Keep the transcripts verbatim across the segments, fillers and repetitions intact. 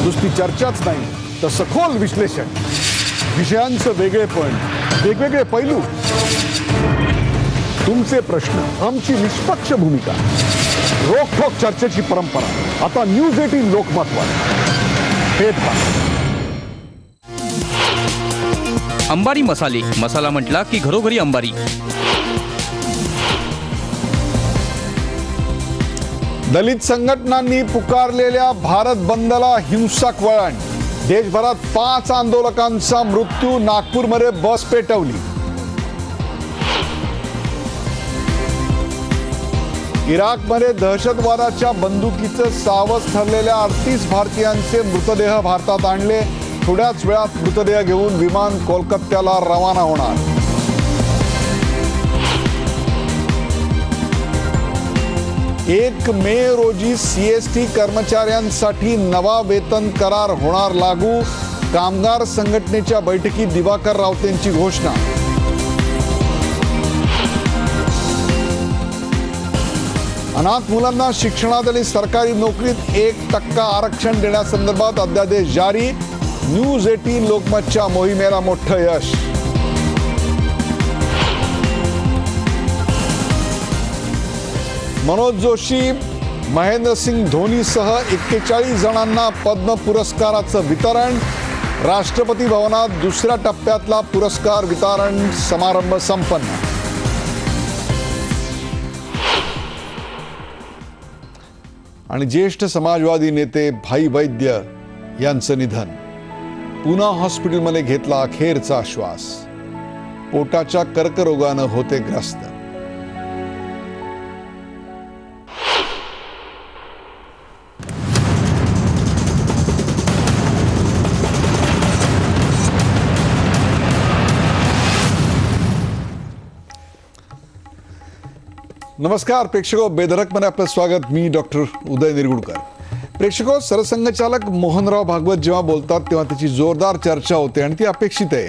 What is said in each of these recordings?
नुसती चर्चाच नाही तर सखोल विश्लेषण, विषयांचं वेगळेपण, वेगवेगळे पैलू, तुमचे प्रश्न, आमची निष्पक्ष भूमिका, रोखोक चर्चेची परंपरा आता न्यूज एटीन लोकमतवर. अंबारी मसाले, मसाला म्हटला की घरोघरी अंबारी. दलित संघटनांनी पुकारलेल्या भारत बंदला हिंसक वळण. देशभरात पाच आंदोलकांचा मृत्यू, नागपूरमध्ये बस पेटवली. इराकमध्ये दहशतवादाच्या बंदुकीचं सावज ठरलेल्या अडतीस भारतीयांचे मृतदेह भारतात आणले. थोड्याच वेळात मृतदेह घेऊन विमान कोलकात्याला रवाना होणार. एक मे रोजी सीएसटी कर्मचाऱ्यांसाठी नवा वेतन करार होणार लागू. कामगार संघटनेच्या बैठकीत दिवाकर रावतेंची घोषणा. अनाथ मुलांना शिक्षणात आणि सरकारी नोकरीत एक टक्का आरक्षण देण्यासंदर्भात अध्यादेश जारी. न्यूज एटीन लोकमतच्या मोहिमेला मोठं यश. मनोज जोशी, महेंद्रसिंग धोनीसह एक्केचाळीस जणांना पद्म पुरस्काराचं वितरण. राष्ट्रपती भवनात दुसऱ्या टप्प्यातला पुरस्कार वितरण समारंभ संपन्न. आणि ज्येष्ठ समाजवादी नेते भाई वैद्य यांचं निधन. पुना हॉस्पिटलमध्ये घेतला अखेरचा श्वास. पोटाच्या कर्करोगानं होते ग्रस्त. नमस्कार प्रेक्षको, बेधडकमध्ये आपलं स्वागत. मी डॉक्टर उदय निरगुडकर. प्रेक्षको, सरसंघचालक मोहनराव भागवत जेव्हा बोलतात तेव्हा त्याची जोरदार चर्चा होते आणि ती अपेक्षित आहे.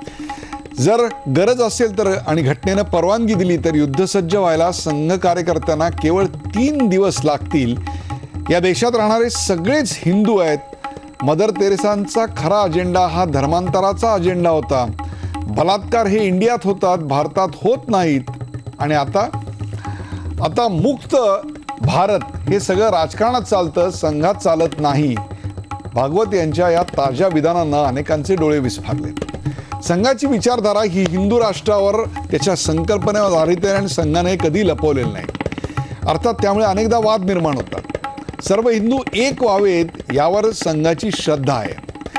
जर गरज असेल तर आणि घटनेनं परवानगी दिली तर युद्धसज्ज व्हायला संघ कार्यकर्त्यांना केवळ तीन दिवस लागतील. या देशात राहणारे सगळेच हिंदू आहेत. मदर तेरेसांचा खरा अजेंडा हा धर्मांतराचा अजेंडा होता. बलात्कार हे इंडियात होतात, भारतात होत नाहीत. आणि आता आता मुक्त भारत हे सगळं राजकारणात चालतं, संघात चालत नाही. भागवत यांच्या या ताज्या विधानांना अनेकांचे डोळे विस्फारले. संघाची विचारधारा ही हिंदू राष्ट्रावर, त्याच्या संकल्पनेवर आधारित आहे आणि संघाने कधी लपवलेलं नाही. अर्थात त्यामुळे अनेकदा वाद निर्माण होतात. सर्व हिंदू एक व्हावेत यावर संघाची श्रद्धा आहे.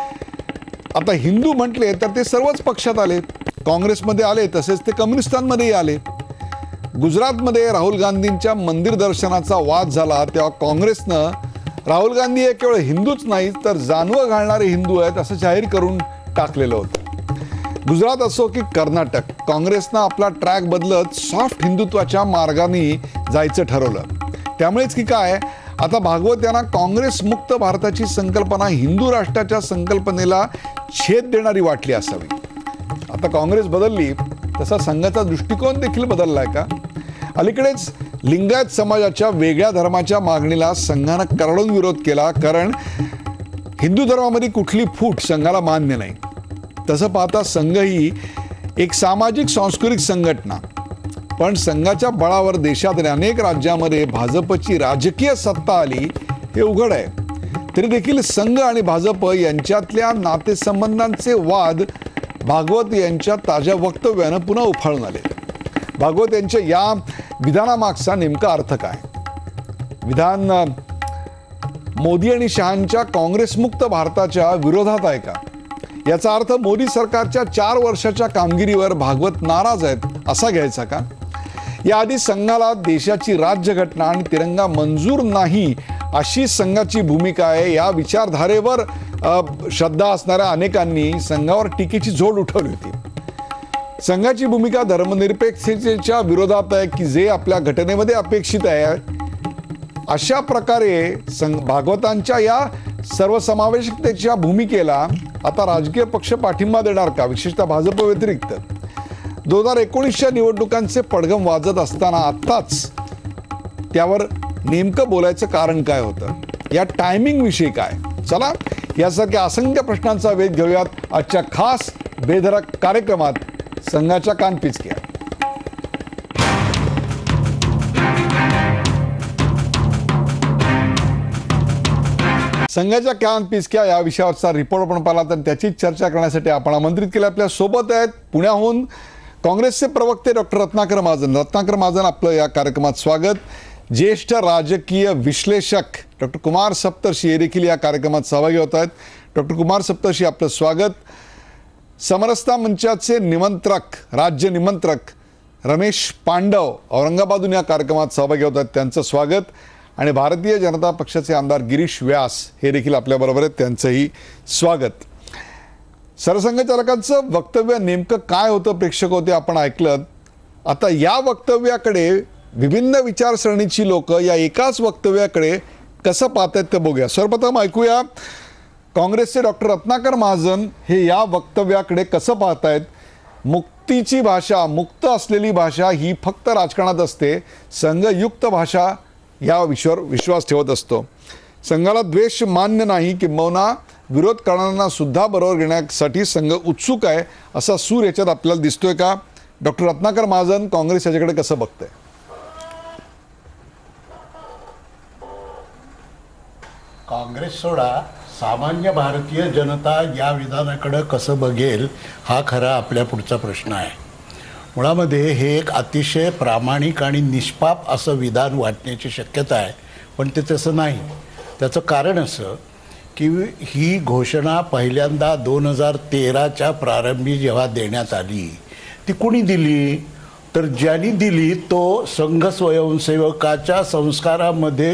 आता हिंदू म्हटले तर ते सर्वच पक्षात आले. काँग्रेसमध्ये आले, तसेच ते कम्युनिस्टांमध्येही आले. गुजरातमध्ये राहुल गांधींच्या मंदिर दर्शनाचा वाद झाला तेव्हा काँग्रेसनं राहुल गांधी हे केवळ हिंदूच नाहीत तर जानवं घालणारे हिंदू आहेत असं जाहीर करून टाकलेलं होतं. गुजरात असो की कर्नाटक, काँग्रेसनं आपला ट्रॅक बदलत सॉफ्ट हिंदुत्वाच्या मार्गाने जायचं ठरवलं. त्यामुळेच की काय, आता भागवत यांना काँग्रेस मुक्त भारताची संकल्पना हिंदू राष्ट्राच्या संकल्पनेला छेद देणारी वाटली असावी. आता काँग्रेस बदलली तसा संघाचा दृष्टिकोन देखील बदललाय का? अलीकडेच लिंगायत समाजाच्या वेगळ्या धर्माच्या मागणीला संघानं करडून विरोध केला, कारण हिंदू धर्मामध्ये कुठली फूट संघाला मान्य नाही. तसं पाहता संघ ही एक सामाजिक सांस्कृतिक संघटना, पण संघाच्या बळावर देशात अनेक राज्यामध्ये भाजपची राजकीय सत्ता आली हे उघड आहे. तरी देखील संघ आणि भाजप यांच्यातल्या नातेसंबंधांचे वाद भागवत यांच्या ताज्या वक्तव्यानं पुन्हा उफाळून आले. भागवत यांच्या या विधानामागचा नेमका अर्थ काय? विधान मोदी आणि शहांच्या काँग्रेसमुक्त भारताच्या विरोधात आहे का? याचा अर्थ मोदी सरकारच्या चार वर्षाच्या कामगिरीवर भागवत नाराज आहेत असा घ्यायचा का? याआधी संघाला देशाची राज्यघटना आणि तिरंगा मंजूर नाही अशी संघाची भूमिका आहे. या विचारधारेवर श्रद्धा असणाऱ्या अनेकांनी संघावर टीकेची झोड उठवली होती. संघाची भूमिका धर्मनिरपेक्षतेच्या विरोधात आहे की जे आपल्या घटनेमध्ये अपेक्षित आहे. अशा प्रकारे संघ भागवतांच्या या सर्वसमावेशकतेच्या भूमिकेला आता राजकीय पक्ष पाठिंबा देणार का, विशेषतः भाजप व्यतिरिक्त? दोन हजार एकोणीसच्या निवडणुकांचे पडघम वाजत असताना आत्ताच त्यावर नेमकं बोलायचं कारण काय होतं, या टायमिंग विषयी काय? चला यासारख्या असंख्य प्रश्नांचा वेध घेऊयात आजच्या खास बेधडक कार्यक्रमात संघाच्या कानपिचक्या. संघाच्या कानपिचक्या या विषयावरचा रिपोर्ट आपण पाहिला तर त्याची चर्चा करण्यासाठी आपण आमंत्रित केले. आपल्या सोबत आहेत पुण्याहून काँग्रेसचे प्रवक्ते डॉक्टर रत्नाकर महाजन. रत्नाकर महाजन, आपलं या कार्यक्रमात स्वागत. ज्येष्ठ राजकीय विश्लेषक डॉक्टर कुमार सप्तर्षी हे देखील या कार्यक्रमात सहभागी होत आहेत. डॉक्टर कुमार सप्तर्षी, आपलं स्वागत. समरसता मंचाचे निमंत्रक राज्य निमंत्रक रमेश पांडव औरंगाबादहून या कार्यक्रमात सहभागी होत आहेत, त्यांचं स्वागत. आणि भारतीय जनता पक्षाचे आमदार गिरीश व्यास हे देखील आपल्याबरोबर आहेत, त्यांचंही स्वागत. सरसंघचालकांचं वक्तव्य नेमकं काय होतं प्रेक्षक होते आपण ऐकलं. आता या वक्तव्याकडे विभिन्न विचारसरणीची लोक या एकाच वक्तव्याकडे कसं पाहत आहेत ते बघूया. सर्वप्रथम ऐकूया काँग्रेसचे डॉक्टर रत्नाकर महाजन हे या वक्तव्याकडे कसं पाहतायत. मुक्तीची भाषा, मुक्त असलेली भाषा ही फक्त राजकारणात असते. संघयुक्त भाषा या विषयावर विश्वास ठेवत असतो. संघाला द्वेष मान्य नाही, किंबहुना विरोध करणाऱ्यांना सुद्धा बरोबर घेण्यासाठी संघ उत्सुक आहे, असा सूर याच्यात आपल्याला दिसतोय का? डॉक्टर रत्नाकर महाजन, काँग्रेस याच्याकडे कसं बघतंय? काँग्रेस सोडा, सामान्य भारतीय जनता या विधानाकडे कसं बघेल हा खरा आपल्या पुढचा प्रश्न आहे. मुळामध्ये हे एक अतिशय प्रामाणिक आणि निष्पाप असं विधान वाटण्याची शक्यता आहे, पण ते तसं नाही. त्याचं कारण असं की ही घोषणा पहिल्यांदा दोन हजार तेराच्या प्रारंभी जेव्हा देण्यात आली, ती कुणी दिली? तर ज्यांनी दिली तो संघ स्वयंसेवकाच्या संस्कारामध्ये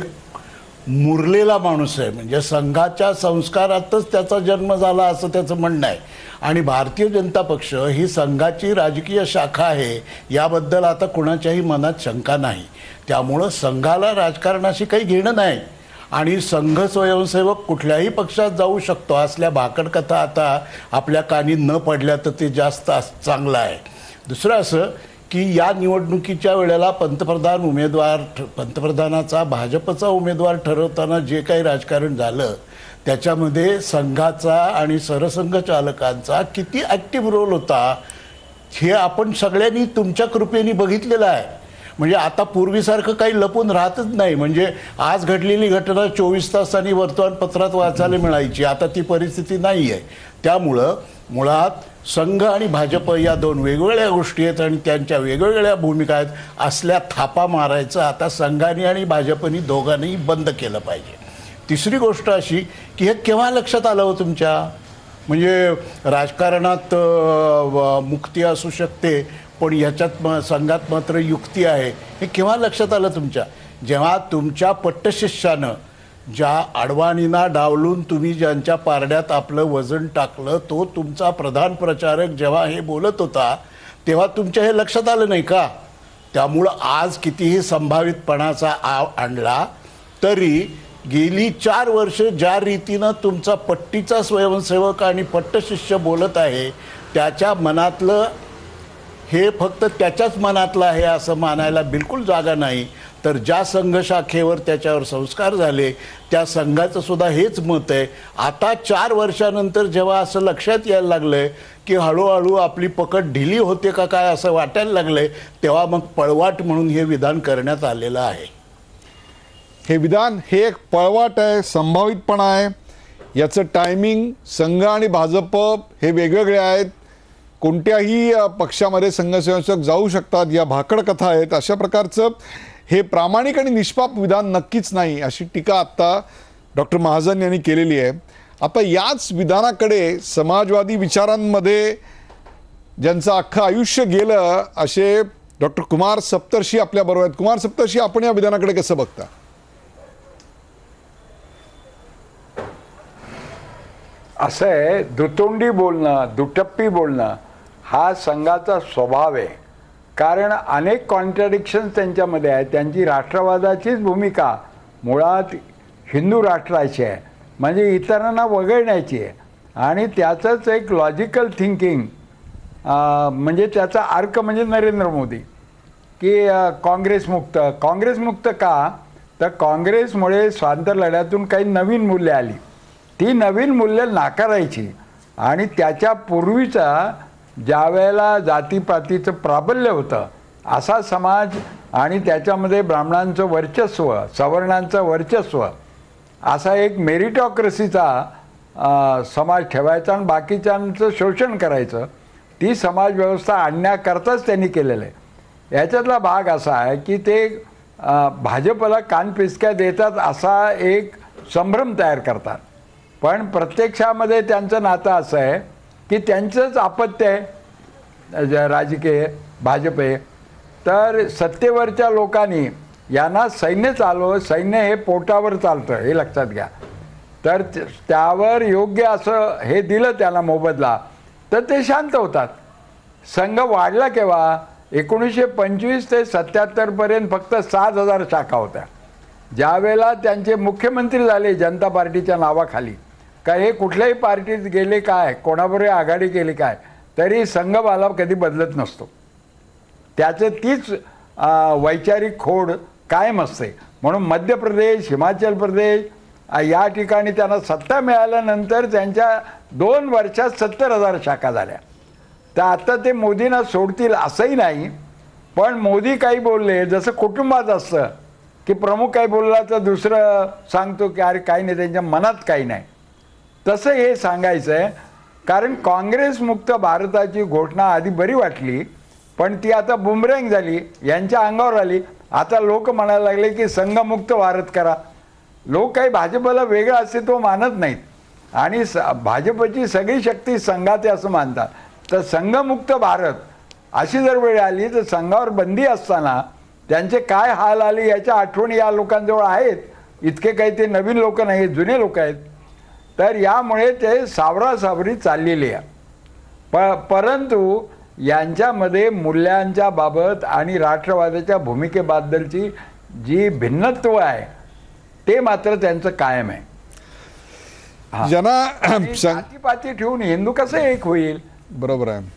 मुरलेला माणूस आहे. म्हणजे संघाच्या संस्कारातच त्याचा जन्म झाला असं त्याचं म्हणणं आहे. आणि भारतीय जनता पक्ष ही संघाची राजकीय शाखा आहे याबद्दल आता कुणाच्याही मनात शंका नाही. त्यामुळं संघाला राजकारणाशी काही घेणं नाही आणि संघ स्वयंसेवक कुठल्याही पक्षात जाऊ शकतो असल्या भाकड कथा आता आपल्या कानी न पडल्या तर ते जास्त चांगलं आहे. दुसरं असं की या निवडणुकीच्या वेळेला पंतप्रधान उमेदवार पंतप्रधानाचा भाजपचा उमेदवार ठरवताना जे काही राजकारण झालं त्याच्यामध्ये संघाचा आणि सरसंघचालकांचा किती ॲक्टिव्ह रोल होता हे आपण सगळ्यांनी तुमच्या कृपेने बघितलेलं आहे. म्हणजे आता पूर्वीसारखं काही लपून राहतच नाही. म्हणजे आज घडलेली घटना चोवीस तासांनी वर्तमानपत्रात वाचायला मिळायची, आता ती परिस्थिती नाही आहे. त्यामुळं मुळात संघ आणि भाजप या दोन वेगवेगळ्या गोष्टी आहेत आणि त्यांच्या वेगवेगळ्या भूमिका आहेत. असल्या थापा मारायचं आता संघाने आणि भाजपनी दोघांनीही बंद केलं पाहिजे. तिसरी गोष्ट अशी की हे केव्हा लक्षात आलं हो तुमच्या? म्हणजे राजकारणात मुक्ती असू शकते पण याच्यात म संघात मात्र युक्ती आहे, हे केव्हा लक्षात आलं तुमच्या? जेव्हा तुमच्या पट्टशिष्यानं ज्या अडवाणींना डावलून तुम्ही ज्यांच्या पारड्यात आपलं वजन टाकलं तो तुमचा प्रधान प्रचारक जेव्हा हे बोलत होता तेव्हा तुमच्या हे लक्षात आलं नाही का? त्यामुळं आज कितीही संभावितपणाचा आव आणला तरी गेली चार वर्ष ज्या रीतीनं तुमचा पट्टीचा स्वयंसेवक आणि पट्टशिष्य बोलत आहे त्याच्या मनातलं हे फक्त त्याच्याच मनातलं आहे असं मानायला बिलकुल जागा नाही. तर ज्या संघशाखेवर त्याच्यावर संस्कार झाले त्या संघाचं सुद्धा हेच मत आहे. आता चार वर्षानंतर जेव्हा असं लक्षात यायला लागलं की हळूहळू आपली पकड ढिली होते का काय असं वाटायला लागलं तेव्हा मग पळवाट म्हणून हे विधान करण्यात आलेलं आहे. हे विधान हे एक पळवाट आहे, संभावितपणा आहे. याचं टायमिंग संघ आणि भाजप हे वेगवेगळे आहेत. कोणत्याही पक्षामध्ये संघस्वयंसेवक जाऊ शकतात या भाकड कथा आहेत. अशा प्रकारचं हे प्रामाणिक आणि निष्पाप विधान नक्कीच नाही अशी टीका आत्ता डॉक्टर महाजन यांनी केलेली आहे. आता याच विधानाकडे समाजवादी विचारांमध्ये ज्यांचं अख्खं आयुष्य गेलं असे डॉक्टर कुमार सप्तर्षी आपल्याबरोबर आहेत. कुमार सप्तर्षी, आपण या विधानाकडे कसं बघता? असं आहे, दुतोंडी बोलणं, दुटप्पी बोलणं हा संघाचा स्वभाव आहे. कारण अनेक कॉन्ट्रडिक्शन्स त्यांच्यामध्ये आहेत. त्यांची राष्ट्रवादाचीच भूमिका मुळात हिंदू राष्ट्राची आहे, म्हणजे इतरांना वगळण्याची आहे. आणि त्याचंच एक लॉजिकल थिंकिंग म्हणजे त्याचा अर्क म्हणजे नरेंद्र मोदी की काँग्रेसमुक्त. काँग्रेसमुक्त का? तर काँग्रेसमुळे स्वातंत्र्य लढ्यातून काही नवीन मूल्ये आली. ती नवीन मूल्य नाकारायची आणि त्याच्या पूर्वीचा ज्या वेळेला जातीपातीचं प्राबल्य होतं असा समाज आणि त्याच्यामध्ये ब्राह्मणांचं वर्चस्व, सवर्णांचं वर्चस्व असा एक मेरिटॉक्रेसीचा समाज ठेवायचा आणि बाकीच्यांचं शोषण करायचं, ती समाज व्यवस्था आणण्याकरताच त्यांनी केलेलं आहे. याच्यातला भाग असा आहे की ते भाजपला कानपिचक्या देतात असा एक संभ्रम तयार करतात, पण प्रत्यक्षामध्ये त्यांचं नातं असं आहे की त्यांचंच अपत्य आहे राजकीय भाजप आहे. तर सत्तेवरच्या लोकांनी यांना सैन्य चालव, सैन्य हे पोटावर चालतं हे लक्षात घ्या. तर त्यावर योग्य असं हे दिलं त्याला मोबदला तर ते शांत होतात. संघ वाढला केव्हा? एकोणीसशे पंचवीस ते सत्याहत्तरपर्यंत फक्त सात हजार शाखा होत्या. ज्यावेळेला त्यांचे मुख्यमंत्री झाले जनता पार्टीच्या नावाखाली, का हे कुठल्याही पार्टीत गेले काय, कोणाबरोबर आघाडी केली काय, तरी संघबाला कधी बदलत नसतो. त्याचं तीच वैचारिक खोड कायम असते. म्हणून मध्य प्रदेश, हिमाचल प्रदेश या ठिकाणी त्यांना सत्ता मिळाल्यानंतर त्यांच्या दोन वर्षात सत्तर हजार शाखा झाल्या. तर आता ते मोदींना सोडतील असंही नाही, पण मोदी काही बोलले, जसं कुटुंबात असतं की प्रमुख काही बोलला तर दुसरं सांगतो की अरे काही नाही, त्यांच्या मनात काही नाही, तसं हे सांगायचं आहे. कारण काँग्रेसमुक्त भारताची घोषणा आधी बरी वाटली, पण ती आता बुमरँग झाली, यांच्या अंगावर आली. आता लोक म्हणायला लागले की संघमुक्त भारत करा. लोक काही भाजपला वेगळं अस्तित्व मानत नाहीत आणि स भाजपची सगळी शक्ती संघात आहे असं मानतात. तर संघमुक्त भारत अशी जर वेळ आली तर संघावर बंदी असताना त्यांचे काय हाल आले याच्या आठवणी या लोकांजवळ आहेत. इतके काही ते नवीन लोक नाही, जुने लोक आहेत. तर यामुळे ते सावरासावरी चाललेली आहे. प परंतु यांच्यामध्ये मूल्यांच्या बाबत आणि राष्ट्रवादाच्या भूमिकेबद्दलची जी भिन्नत्व आहे ते मात्र त्यांचं कायम आहे. ज्यांना जातीपाती ठेवून हिंदू कसं एक होईल? बरोबर आहे.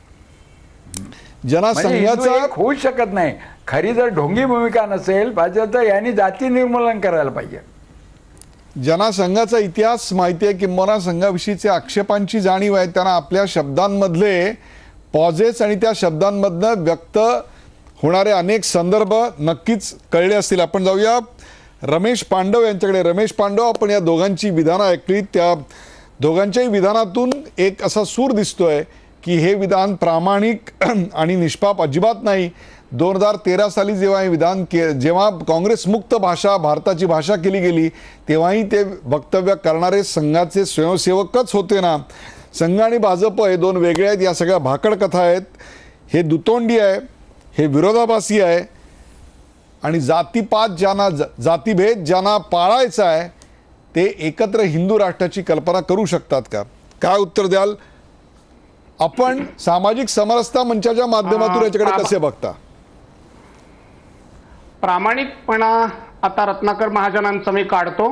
ज्यांना संघाचा संघाचा होऊ शकत नाही. खरी जर ढोंगी भूमिका नसेल पाहिजे तर यांनी जाती निर्मूलन करायला पाहिजे. ज्यांना संघाचा इतिहास माहिती आहे किंवा संघाविषयीचे आक्षेपांची जाणीव आहे त्यांना आपल्या शब्दांमधले पॉजेस आणि त्या शब्दांमधनं व्यक्त होणारे अनेक संदर्भ नक्कीच कळले असतील. आपण जाऊया रमेश पांडव यांच्याकडे. रमेश पांडव, आपण या दोघांची विधानं ऐकली, त्या दोघांच्याही विधानातून एक असा सूर दिसतोय की हे विधान प्रामाणिक आणि निष्पाप अजिबात नाही. दोन हजार तेरा साली जेव्हा हे विधान के जेव्हा काँग्रेस मुक्त भाषा भारताची भाषा केली गेली तेव्हाही ते वक्तव्य करणारे संघाचे स्वयंसेवकच होते ना. संघ आणि भाजप हे दोन वेगळे आहेत. या सगळ्या भाकड कथा आहेत. हे दुतोंडी आहे, हे विरोधाभासी आहे आणि जातीपात ज्यांना जातीभेद ज्यांना पाळायचा आहे ते एकत्र हिंदू राष्ट्राची कल्पना करू शकतात का? काय उत्तर द्याल? आपण सामाजिक समरसता मंचाच्या माध्यमातून याच्याकडे कसे बघता? प्रामाणिकपणा आता रत्नाकर महाजनांचा मी काढतो,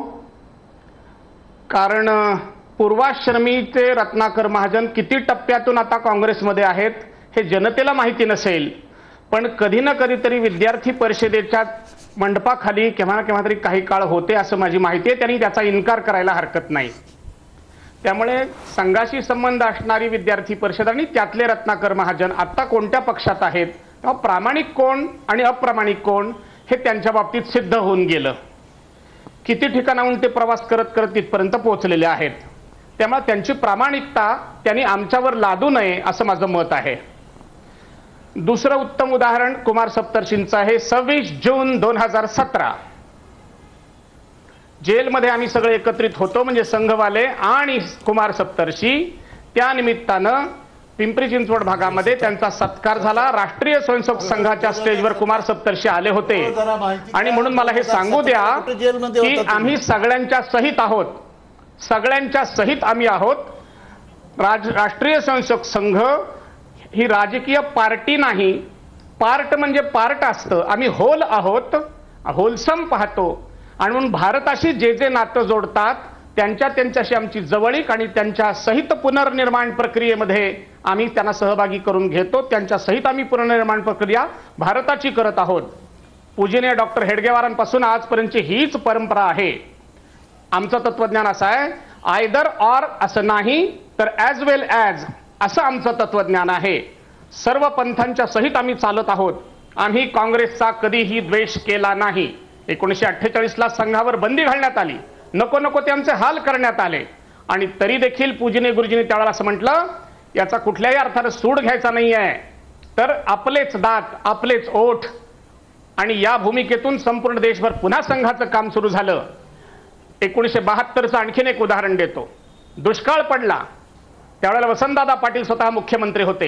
कारण पूर्वाश्रमीचे रत्नाकर महाजन किती टप्प्यातून आता काँग्रेसमध्ये आहेत हे जनतेला माहिती नसेल, पण कधी ना कधीतरी विद्यार्थी परिषदेच्या मंडपाखाली केव्हा ना केव्हा तरी काही काळ होते असं माझी माहिती आहे. त्यांनी त्याचा इन्कार करायला हरकत नाही. त्यामुळे संघाशी संबंध असणारी विद्यार्थी परिषद आणि त्यातले रत्नाकर महाजन आता कोणत्या पक्षात आहेत, तेव्हा प्रामाणिक कोण आणि अप्रामाणिक कोण हे त्यांच्या बाबतीत सिद्ध होऊन गेलं. किती ठिकाणाहून ते प्रवास करत करत तिथपर्यंत पोहोचलेले आहेत. त्यामुळे त्यांची प्रामाणिकता त्यांनी आमच्यावर लादू नये असं माझं मत आहे. दुसरं उत्तम उदाहरण कुमार सप्तर्षींचं आहे. सव्वीस जून दोन हजार सतरा जेलमध्ये आम्ही सगळे एकत्रित होतो, म्हणजे संघवाले आणि कुमार सप्तर्षी. त्या निमित्तानं पिंपरी चिंचवड भागामध्ये त्यांचा सत्कार झाला. राष्ट्रीय स्वयंसेवक संघाच्या स्टेजवर कुमार सप्तर्षी आले होते आणि म्हणून मला हे सांगू द्या की आम्ही सगळ्यांच्या सहित आहोत, सगळ्यांच्या सहित आम्ही आहोत. राज राष्ट्रीय स्वयंसेवक संघ ही राजकीय पार्टी नाही. पार्ट म्हणजे पार्ट असतं. आम्ही होल आहोत, होलसम पाहतो आणि म्हणून भारताशी जे जे नातं जोडतात त्यांच्या त्यांच्याशी आमची जवळीक आणि त्यांच्या सहित पुनर्निर्माण प्रक्रियेमध्ये आम्ही त्यांना सहभागी करून घेतो. त्यांच्या सहित आम्ही पुनर्निर्माण प्रक्रिया भारताची करत आहोत. पूजनीय डॉक्टर हेडगेवारांपासून आजपर्यंतची हीच परंपरा आहे. आमचं तत्वज्ञान असं आहे, आयदर ऑर असं नाही तर ॲज वेल ॲज असं आमचं तत्वज्ञान आहे. सर्व पंथांच्या सहित आम्ही चालत आहोत. आम्ही काँग्रेसचा कधीही द्वेष केला नाही. एकोणीसशे अठ्ठेचाळीसला संघावर बंदी घालण्यात आली, नको नको ते आमचे हाल करण्यात आले, आणि तरी देखील पूजनीय गुरुजींनी त्यावेळेला असं म्हटलं, याचा कुठल्याही अर्थानं सूड घ्यायचा नाही आहे, तर आपलेच दात आपलेच ओठ. आणि या भूमिकेतून संपूर्ण देशभर पुन्हा संघाचं काम सुरू झालं. एकोणीसशे बहात्तरचं आणखीन एक उदाहरण देतो. दुष्काळ पडला, त्यावेळेला वसंतदादा पाटील स्वतः मुख्यमंत्री होते.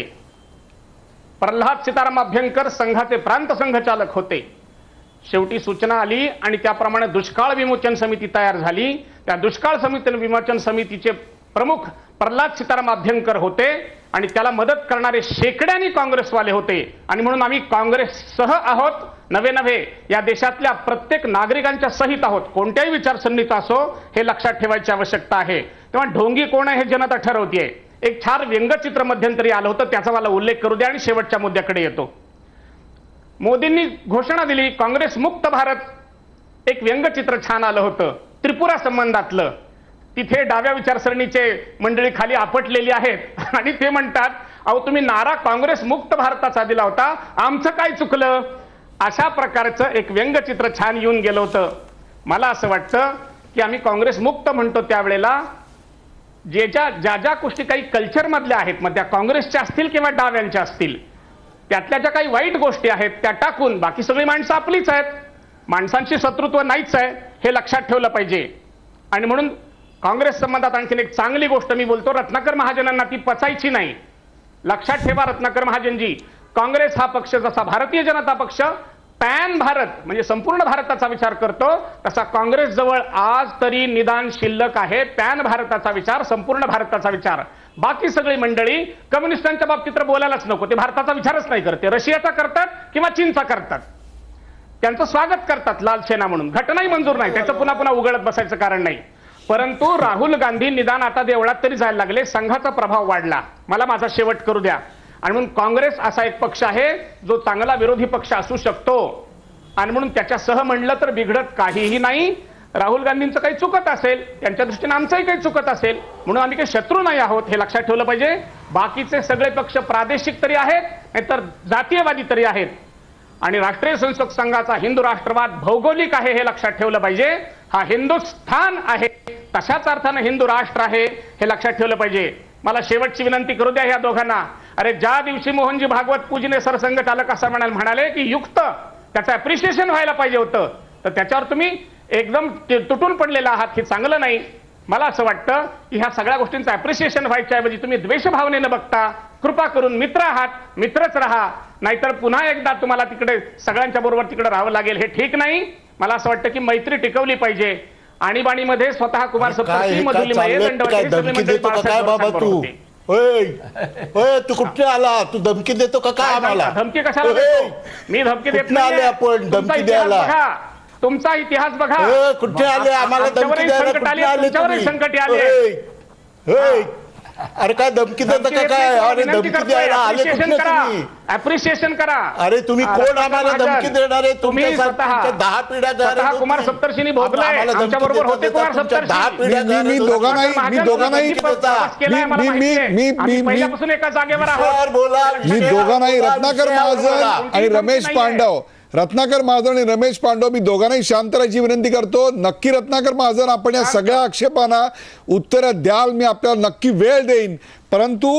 प्रल्हाद सीताराम अभ्यंकर संघाचे प्रांत संघचालक होते. शेवटी सूचना आली आणि त्याप्रमाणे दुष्काळ विमोचन समिती तयार झाली. त्या दुष्काळ समिती विमोचन समितीचे प्रमुख प्रल्हाद सीताराम अभ्यंकर होते आणि त्याला मदत करणारे शेकड्यांनी काँग्रेसवाले होते. आणि म्हणून आम्ही काँग्रेससह आहोत, नवे नव्हे या देशातल्या प्रत्येक नागरिकांच्या सहित आहोत. कोणत्याही विचारसरणीचा असो हे लक्षात ठेवायची आवश्यकता आहे. तेव्हा ढोंगी कोण आहे हे जनता ठरवतेय. एक छान व्यंगचित्र मध्यंतरी आलं होतं, त्याचा मला उल्लेख करू द्या आणि शेवटच्या मुद्द्याकडे येतो. मोदींनी घोषणा दिली काँग्रेस मुक्त भारत. एक व्यंगचित्र छान आलं होतं त्रिपुरा संबंधातलं. तिथे डाव्या विचारसरणीचे मंडळी खाली आपटलेली आहेत आणि ते म्हणतात, अहो तुम्ही नारा काँग्रेस मुक्त भारताचा दिला होता, आमचं काय चुकलं. अशा प्रकारचं एक व्यंगचित्र छान येऊन गेलं होतं. मला असं वाटतं की आम्ही काँग्रेस मुक्त म्हणतो त्यावेळेला जे ज्या ज्या ज्या गोष्टी काही कल्चरमधल्या आहेत, मग त्या काँग्रेसच्या असतील किंवा डाव्यांच्या असतील, त्यातल्या ज्या काही वाईट गोष्टी आहेत त्या टाकून बाकी सगळी माणसं आपलीच आहेत, माणसांशी शत्रुत्व नाहीच आहे, हे लक्षात ठेवलं पाहिजे. आणि म्हणून काँग्रेस संबंधात आणखीन एक चांगली गोष्ट मी बोलतो, रत्नाकर महाजनांना ती पचायची नाही. लक्षात ठेवा रत्नाकर महाजनजी, काँग्रेस हा पक्ष जसा भारतीय जनता पक्ष पॅन भारत म्हणजे संपूर्ण भारताचा विचार करतो, तसा काँग्रेस जवळ आज तरी निदान शिल्लक आहे पॅन भारताचा विचार, संपूर्ण भारताचा विचार. बाकी सगळी मंडळी कम्युनिस्टांच्या बाबतीत तर बोलायलाच नको, ते भारताचा विचारच नाही करते, रशियाचा करतात किंवा चीनचा करतात, त्यांचं स्वागत करतात लाल सेना म्हणून, घटनाही मंजूर नाही, त्याचं पुन्हा पुन्हा उघडत बसायचं कारण नाही. परंतु राहुल गांधी निदान आता देवळात तरी जायला लागले, संघाचा प्रभाव वाढला. मला माझा शेवट करू द्या. आणि म्हणून काँग्रेस असा एक पक्ष आहे जो चांगला विरोधी पक्ष असू शकतो, आणि म्हणून त्याच्यासह म्हणलं तर बिघडत काहीही नाही. राहुल गांधींचं काही चुकत असेल, त्यांच्या दृष्टीने आमचंही काही चुकत असेल, म्हणून आम्ही काही शत्रू नाही आहोत, हे लक्षात ठेवलं पाहिजे. बाकीचे सगळे पक्ष प्रादेशिक तरी आहेत नाहीतर जातीयवादी तरी आहेत, आणि राष्ट्रीय स्वयंसेवक संघाचा हिंदू राष्ट्रवाद भौगोलिक आहे हे लक्षात ठेवलं पाहिजे. हा हिंदुस्थान आहे, तशाच अर्थानं हिंदू राष्ट्र आहे हे लक्षात ठेवलं पाहिजे. मला शेवटची विनंती करू द्या ह्या दोघांना. अरे ज्या दिवशी मोहनजी भागवत पूजने सरसंघचालक असं म्हणाले म्हणाले की युक्त त्याचं अप्रिशिएशन व्हायला पाहिजे होतं, तर त्याच्यावर तुम्ही एकदम तुटून पडलेला आहात, हे चांगलं नाही. मला असं वाटतं की ह्या सगळ्या गोष्टींचं अप्रिशिएशन व्हायच्या ऐवजी तुम्ही द्वेषभावनेनं बघता, कृपा करून मित्र आहात, मित्रच राहा, नाहीतर पुन्हा एकदा तुम्हाला तिकडे सगळ्यांच्या बरोबर तिकडे राहावं लागेल, हे ठीक नाही. मला असं वाटतं की मैत्री टिकवली पाहिजे. आणीबाणीमध्ये स्वतः कुमार सप्तर्षी, मधुलिमाये, दंडवते धमकी देतो का काय बाबा तू? होय होय, तू कुठे आला? तू धमकी देतो का काय आम्हाला? धमकी कशाला देतो? मी धमकी देत नाही. आपण धमकी द्यायला तुमचा इतिहास बघा. कुठे आले आम्हाला धमकी द्यायला? तुमच्यावरही संकट आले. अरे काय धमकी देतो का काय? अरे धमकी द्यायला आले कुठे तुम्ही? अप्रिशिएशन करा. अरे तुम्ही कोण आम्हाला धमकी देणार आहे? तुम्ही स्वतः दहा पिढ्या कुमार सप्तर्षींनी भोगलाय, आमच्या बरोबर होते कुमार सप्तर्षी. दहा पिढ्या मी दोघांनाही मी दोघांनाही पहिल्यापासून एका जागेवर आहोत. बोला मी दोघांनाही रत्नाकर महाजन आणि रमेश पांडव रत्नाकर महाजन आणि रमेश पांडव मी दोघांनाही शांत राहायची विनंती करतो. नक्की रत्नाकर महाजन आपण या सगळ्या आक्षेपांना उत्तर द्याल, मी आपल्याला नक्की वेळ देईन. परंतु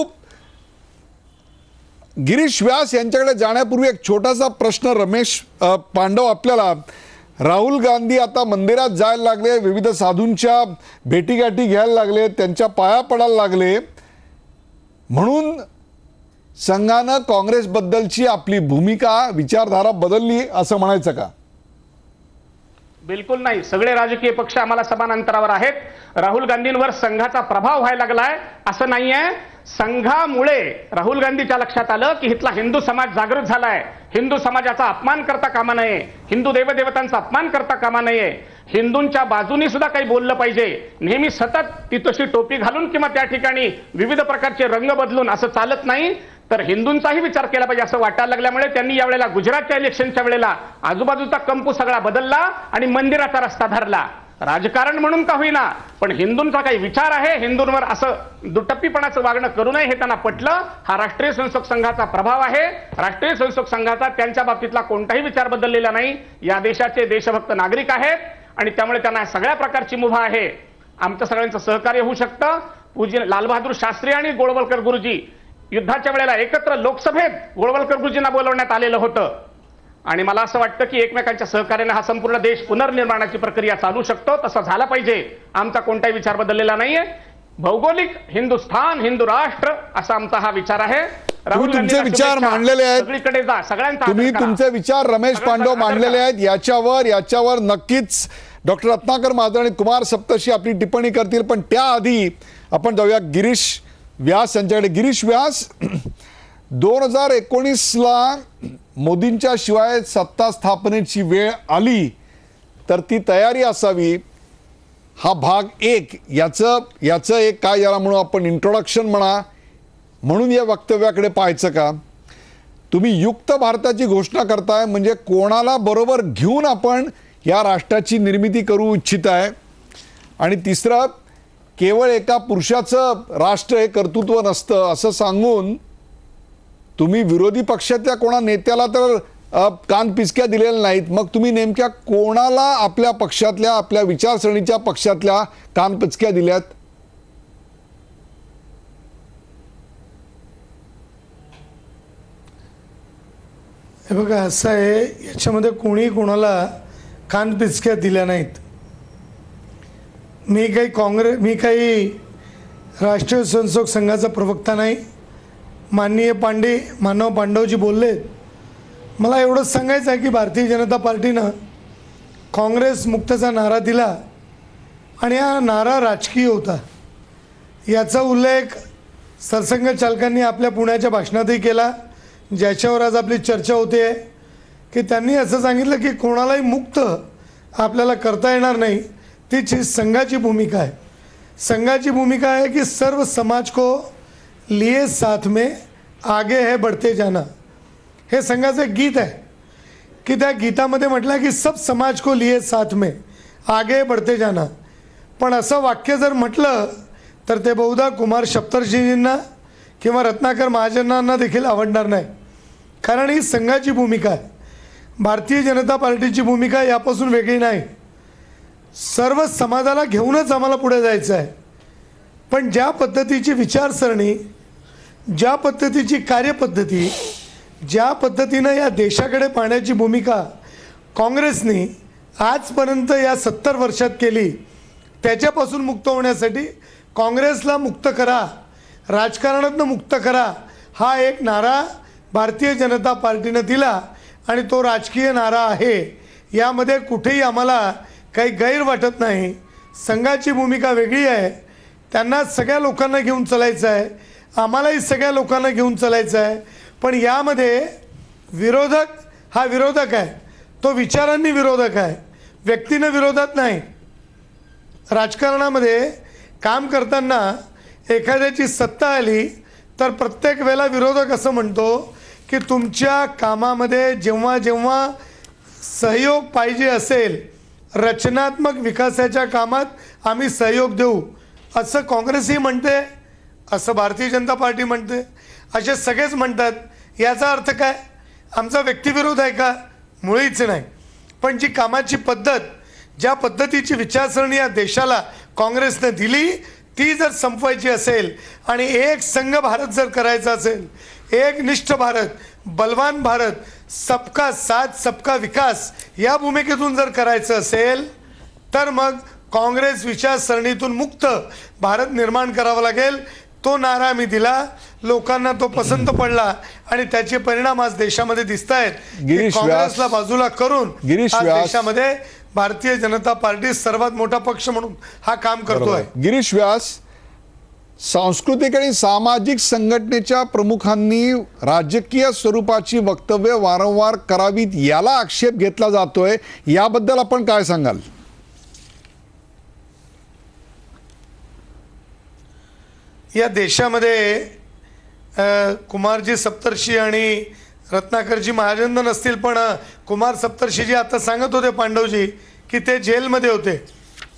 गिरीश व्यास यांच्याकडे जाण्यापूर्वी एक छोटासा प्रश्न रमेश पांडव आपल्याला. राहुल गांधी आता मंदिरात जायला लागले, विविध साधूंच्या भेटीगाठी घ्यायला लागले, त्यांच्या पाया पडायला लागले, म्हणून संघानं काँग्रेसबद्दलची आपली भूमिका विचारधारा बदलली असं म्हणायचं का? बिलकुल नाही. सगळे राजकीय पक्ष आम्हाला समान अंतरावर आहेत. राहुल गांधींवर संघाचा प्रभाव व्हायला लागलाय असं नाहीये. संघामुळे राहुल गांधीच्या लक्षात आलं की इथला हिंदू समाज जागृत झालाय, हिंदू समाजाचा अपमान करता कामा नये, हिंदू देवदेवतांचा अपमान करता कामा नये, हिंदूंच्या बाजूनी सुद्धा काही बोललं पाहिजे. नेहमी सतत ती तशी टोपी घालून किंवा त्या ठिकाणी विविध प्रकारचे रंग बदलून असं चालत नाही, तर हिंदूंचाही विचार केला पाहिजे असं वाटायला लागल्यामुळे त्यांनी यावेळेला गुजरातच्या इलेक्शनच्या वेळेला आजूबाजूचा कंपू सगळा बदलला आणि मंदिराचा रस्ता धरला. राजकारण म्हणून का होईना पण हिंदूंचा काही विचार आहे, हिंदूंवर असं दुटप्पीपणाचं वागणं करू नये हे त्यांना पटलं. हा राष्ट्रीय स्वयंसेवक संघाचा प्रभाव आहे. राष्ट्रीय स्वयंसेवक संघाचा त्यांच्या बाबतीतला कोणताही विचार बदललेला नाही. या देशाचे देशभक्त नागरिक आहेत आणि त्यामुळे त्यांना सगळ्या प्रकारची मुभा आहे. आमचं सगळ्यांचं सहकार्य होऊ शकतं. पूज्य लालबहादूर शास्त्री आणि गोळवलकर गुरुजी युद्धाच्या वेळेला एकत्र लोकसभेत गोळवलकर गुरुजींना बोलवण्यात आलेलं होतं आणि मला असं वाटतं की एकमेकांच्या सहकार्याने हा संपूर्ण देश पुनर्निर्माणाची प्रक्रिया चालू शकतो. तसं झालं पाहिजे. आमचा कोणताही विचार बदललेला नाहीये. भौगोलिक हिंदुस्थान हिंदू राष्ट्र असा आमचा हा विचार आहे. तुम्ही तुमचे विचार मांडलेले आहेत, सगळीकडे जा, सगळ्यांचा तुम्ही तुमचे विचार रमेश पांडव मांडलेले आहेत. याच्यावर याच्यावर नक्कीच डॉक्टर रत्नाकर महाजन आणि कुमार सप्तर्षी आपली टिप्पणी करतील. पण त्याआधी आपण जाऊया गिरीश व्यास यांच्याकडे. गिरीश व्यास, दोन हजार एकोणीसला मोदींच्या शिवाय सत्ता स्थापनेची वेळ आली तर ती तयारी असावी. हा भाग एक याचं याचं एक काय याला म्हणू आपण इंट्रोडक्शन म्हणा म्हणून या वक्तव्याकडे पाहायचं का? तुम्ही युक्त भारताची घोषणा करताय म्हणजे कोणाला बरोबर घेऊन आपण या राष्ट्राची निर्मिती करू इच्छित आहे. आणि तिसरं, केवळ एका पुरुषाचं राष्ट्र हे कर्तृत्व नसतं असं सांगून तुम्ही विरोधी पक्षातल्या कोणा नेत्याला तर कान पिचक्या दिलेल्या नाहीत. मग तुम्ही नेमक्या कोणाला आपल्या पक्षातल्या आपल्या विचारसरणीच्या पक्षातल्या कान पिचक्या दिल्यात? हे बघा, असं आहे, याच्यामध्ये कोणी कोणाला कान पिचक्या दिल्या नाहीत. मी काही काँग्रेस मी काही राष्ट्रीय स्वयंसेवक संघाचा प्रवक्ता नाही. माननीय पांडे मानव पांडवजी बोलले. मला एवढंच सांगायचं आहे की भारतीय जनता पार्टीनं काँग्रेस मुक्तचा नारा दिला आणि हा नारा राजकीय होता. याचा उल्लेख सरसंघचालकांनी आपल्या पुण्याच्या भाषणातही केला, ज्याच्यावर आज आपली चर्चा होते. की त्यांनी असं सांगितलं की कोणालाही मुक्त आपल्याला करता येणार नाही. तीच संघाची भूमिका आहे. संघाची भूमिका है कि सर्व समाज को लिए साथ में आगे है बढ़ते जाना. हे संघाचं गीत आहे की त्या गीतामध्ये म्हटलं की सब समाज को लिए साथ में आगे बढ़ते जाना. पण असं वाक्य जर म्हटलं तर ते बहुधा कुमार सप्तर्षीजींना किंवा रत्नाकर महाजनांना देखील आवडणार नाही. कारण ही संघाची भूमिका आहे. भारतीय जनता पार्टीची भूमिका यापासून वेगळी नाही. सर्व समाजाला घेऊनच आम्हाला पुढे जायचं आहे. पण ज्या पद्धतीची विचारसरणी, ज्या पद्धतीची कार्यपद्धती, ज्या पद्धतीनं या देशाकडे पाहण्याची भूमिका काँग्रेसने आजपर्यंत या सत्तर वर्षात केली, त्याच्यापासून मुक्त होण्यासाठी काँग्रेसला मुक्त करा, राजकारणातनं मुक्त करा, हा एक नारा भारतीय जनता पार्टीनं दिला आणि तो राजकीय नारा आहे. यामध्ये कुठेही आम्हाला काही गैर वाटत नाही. संघाची भूमिका वेगळी आहे. त्यांना सगळ्या लोकांना घेऊन चालायचं आहे, आम्हालाही सगळ्या लोकांना घेऊन चालायचं आहे. पण यामध्ये विरोधक हा विरोधक आहे, तो विचारांनी विरोधक आहे, व्यक्तीनं विरोधात नाही. राजकारणामध्ये काम करताना एखाद्याची सत्ता आली तर प्रत्येक वेळेला विरोधक असं म्हणतो की तुमच्या कामामध्ये जेव्हा जेव्हा सहयोग पाहिजे असेल, रचनात्मक विकासाच्या कामात आम्ही सहयोग देऊ, असं काँग्रेसही म्हणते, असं भारतीय जनता पार्टी म्हणते, असे सगळेच म्हणतात. याचा अर्थ काय? आमचा व्यक्तिविरोध आहे का? मुळीच नाही. पण जी कामाची पद्धत, ज्या पद्धतीची विचारसरणी या देशाला काँग्रेसने दिली, ती जर संपवायची असेल आणि एक संघ भारत जर करायचा असेल, एक निष्ठ भारत, बलवान भारत, सबका साथ सबका विकास या भूमिकेतून जर करायचं असेल तर मग काँग्रेस विचारसरणीतून मुक्त भारत निर्माण करावा लागेल. तो नारा आम्ही दिला, लोकांना तो पसंत पडला आणि त्याचे परिणाम आज देशामध्ये दिसत आहेत. काँग्रेसला बाजूला करून आज देशामध्ये भारतीय जनता पार्टी सर्वात मोठा पक्ष म्हणून हा काम करतोय. गिरीश व्यास, सांस्कृतिक आणि सामाजिक संघटनेच्या प्रमुखांनी राजकीय स्वरूपाची वक्तव्य वारंवार करावीत याला आक्षेप घेतला जातोय, याबद्दल आपण काय सांगाल? या देशामध्ये कुमारजी सप्तर्षी आणि रत्नाकरजी महाजन नसतील, पण कुमार सप्तर्षीजी आता सांगत होते पांडवजी की ते जेलमध्ये होते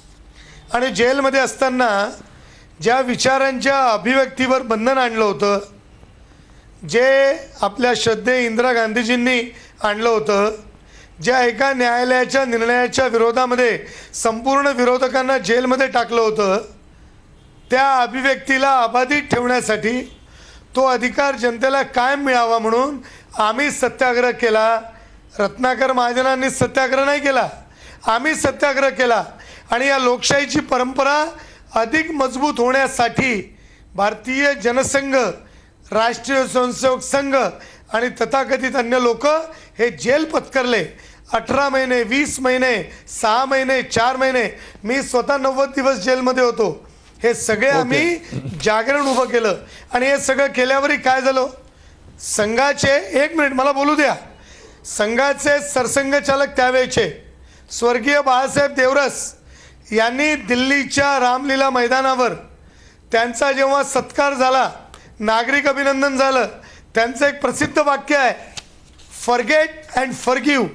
आणि जेलमध्ये असताना ज्या विचारांच्या अभिव्यक्तीवर बंधन आणलं होतं, जे आपल्या श्रद्धेय इंदिरा गांधीजींनी आणलं होतं, ज्या एका न्यायालयाच्या निर्णयाच्या विरोधामध्ये संपूर्ण विरोधकांना जेलमध्ये टाकलं होतं, त्या अभिव्यक्तीला अबाधित ठेवण्यासाठी तो अधिकार जनतेला कायम मिळावा म्हणून आम्ही सत्याग्रह केला. रत्नाकर महाजनांनी सत्याग्रह नाही केला, आम्ही सत्याग्रह केला. आणि या लोकशाहीची परंपरा अधिक मजबूत होण्यासाठी भारतीय जनसंघ, राष्ट्रीय स्वयंसेवक संघ आणि तथाकथित अन्य लोक हे जेल पत्करले. अठरा महिने, वीस महिने, सहा महिने, चार महिने, मी स्वतः नव्वद दिवस जेलमध्ये होतो. हे सगळे आम्ही जागरण उभं केलं. आणि हे सगळं केल्यावरही काय झालं, संघाचे, एक मिनिट मला बोलू द्या, संघाचे सरसंघचालक त्यावेळेचे स्वर्गीय बाळासाहेब देवरस यांनी दिल्लीच्या रामलीला मैदानावर त्यांचा जेव्हा सत्कार झाला, नागरिक अभिनंदन झालं, त्यांचं एक प्रसिद्ध वाक्य आहे, फॉरगेट अँड फॉरगिव्ह,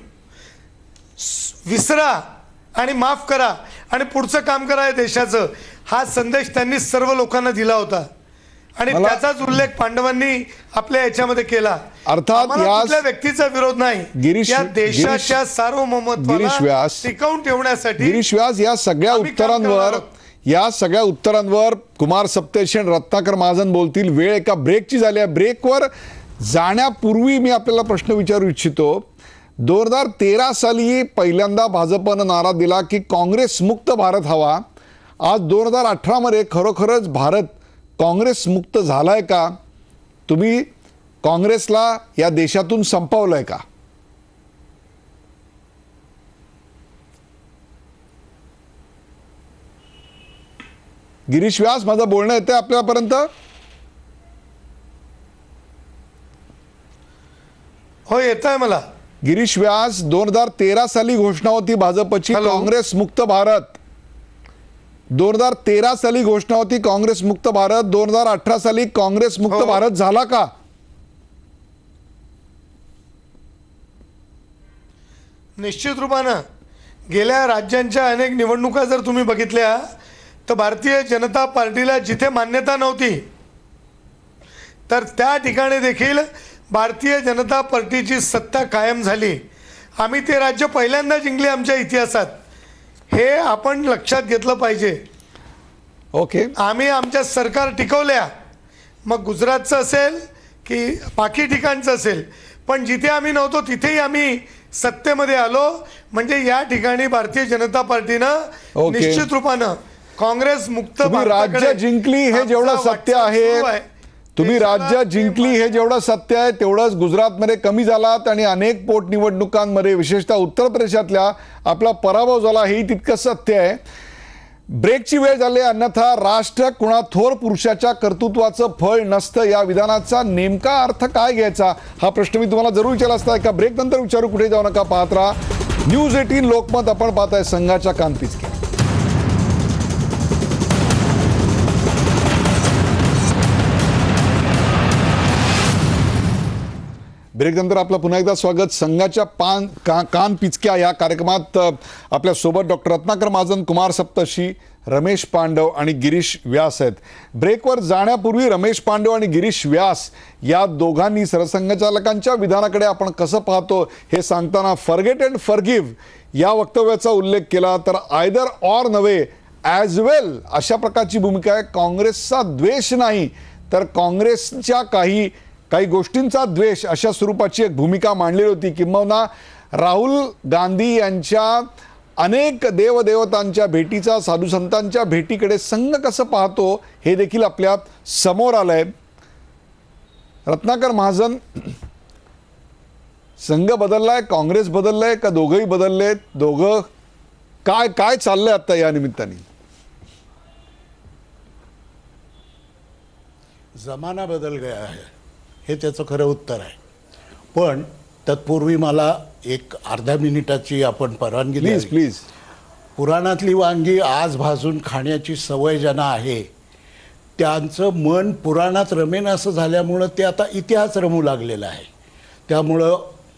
विसरा आणि माफ करा आणि पुढचं काम करा या देशाचं. हा संदेश त्यांनी सर्व लोकांना दिला होता आणि त्याचाच उल्लेख पांडवांनी आपल्या याच्यामध्ये केला. अर्थात या व्यक्तीचा विरोध नाही, गिरीश या देशाच्या सार्वभौमत्वाला टिकवून ठेवण्यासाठी. गिरीश व्यास, या सगळ्या उत्तरांवर या सगळ्या उत्तरांवर कुमार सप्तेशी आणि रत्नाकर महाजन बोलतील. वेळ एका ब्रेकची झाली आहे. ब्रेकवर जाण्यापूर्वी मी आपल्याला प्रश्न विचारू इच्छितो. दोन हजार तेरा साली पहिल्यांदा भाजपनं नारा दिला की काँग्रेस मुक्त भारत हवा. आज दोन हजार अठरा मध्ये खरोखरच भारत काँग्रेस मुक्त झालाय का? तुम्ही काँग्रेसला या देशातून संपवलंय का? गिरीश व्यास, माझं बोलणं येतंय आपल्यापर्यंत? हो, येत आहे मला. गिरीश व्यास, दोन हजार तेरा साली घोषणा होती भाजपची काँग्रेस मुक्त भारत. दोन हजार तेरा साली घोषणा होती काँग्रेस मुक्त भारत. दोन हजार अठरा साली काँग्रेस मुक्त भारत झाला का? निश्चित रूपानं गेल्या राज्यांच्या अनेक निवडणुका जर तुम्ही बघितल्या तर भारतीय जनता पार्टीला जिथे मान्यता नव्हती तर त्या ठिकाणी देखील भारतीय जनता पार्टीची सत्ता कायम झाली. आम्ही ते राज्य पहिल्यांदा जिंकले आमच्या इतिहासात, हे आपण लक्षात घेतलं पाहिजे. ओके, आम्ही आमच्या सरकार टिकवल्या, मग गुजरातचं असेल की बाकी ठिकाणचं असेल, पण जिथे आम्ही नव्हतो तिथेही आम्ही सत्तेमध्ये आलो. म्हणजे या ठिकाणी भारतीय जनता पार्टीनं निश्चित रूपानं काँग्रेस मुक्त राज्य जिंकली हे जेवढं सत्य आहे, तुम्ही राज्य जिंकली हे जेवढं सत्य आहे तेवढंच गुजरातमध्ये कमी झालात आणि अनेक पोटनिवडणुकांमध्ये विशेषतः उत्तर प्रदेशातल्या आपला पराभव झाला, हेही तितकंच सत्य आहे. ब्रेकची वेळ झाली, अन्यथा राष्ट्र कुणा थोर पुरुषाच्या कर्तृत्वाचं फळ नसतं या विधानाचा नेमका अर्थ काय घ्यायचा हा प्रश्न मी तुम्हाला जरूर विचारला असता. एका ब्रेक नंतर विचारू, कुठे जाऊ नका, पाहत राहा न्यूज एटीन लोकमत. आपण पाहताय संघाच्या कान पिचके. ब्रेक नंतर आपलं पुन्हा एकदा स्वागत. संघाच्या पान का कान पिचक्या या कार्यक्रमात आपल्या सोबत डॉक्टर रत्नाकर महाजन, कुमार सप्तशी, रमेश पांडव आणि गिरीश व्यास आहेत. ब्रेकवर जाण्यापूर्वी रमेश पांडव आणि गिरीश व्यास या दोघांनी सरसंघचालकांच्या विधानाकडे आपण कसं पाहतो हे सांगताना फॉरगेट अँड फॉरगिव्ह या वक्तव्याचा उल्लेख केला. तर आयदर ऑर नव्हे, ॲज वेल अशा प्रकारची भूमिका आहे. काँग्रेसचा द्वेष नाही तर काँग्रेसच्या काही काही गोष्टींचा द्वेष अशा स्वरूपाची एक भूमिका मांडली होती. किंबहुना राहुल गांधी यांच्या अनेक देवदेवतांच्या भेटीचा, साधुसंतांच्या भेटीकडे संघ कसं पाहतो हे देखील आपल्या समोर आलंय. रत्नाकर महाजन, संघ बदललाय, काँग्रेस बदललाय का दोघंही बदललेत? दोघं काय काय चाललंय आता या निमित्ताने? जमाना बदल गया है हे त्याचं खरं उत्तर आहे. पण तत्पूर्वी मला एक अर्ध्या मिनिटाची आपण परवानगी प्लीज प्लीज. पुराणातली वांगी आज भाजून खाण्याची सवय ज्यांना आहे त्यांचं मन पुराणात रमेन असं झाल्यामुळं ते आता इतिहास रमू लागलेलं आहे. त्यामुळं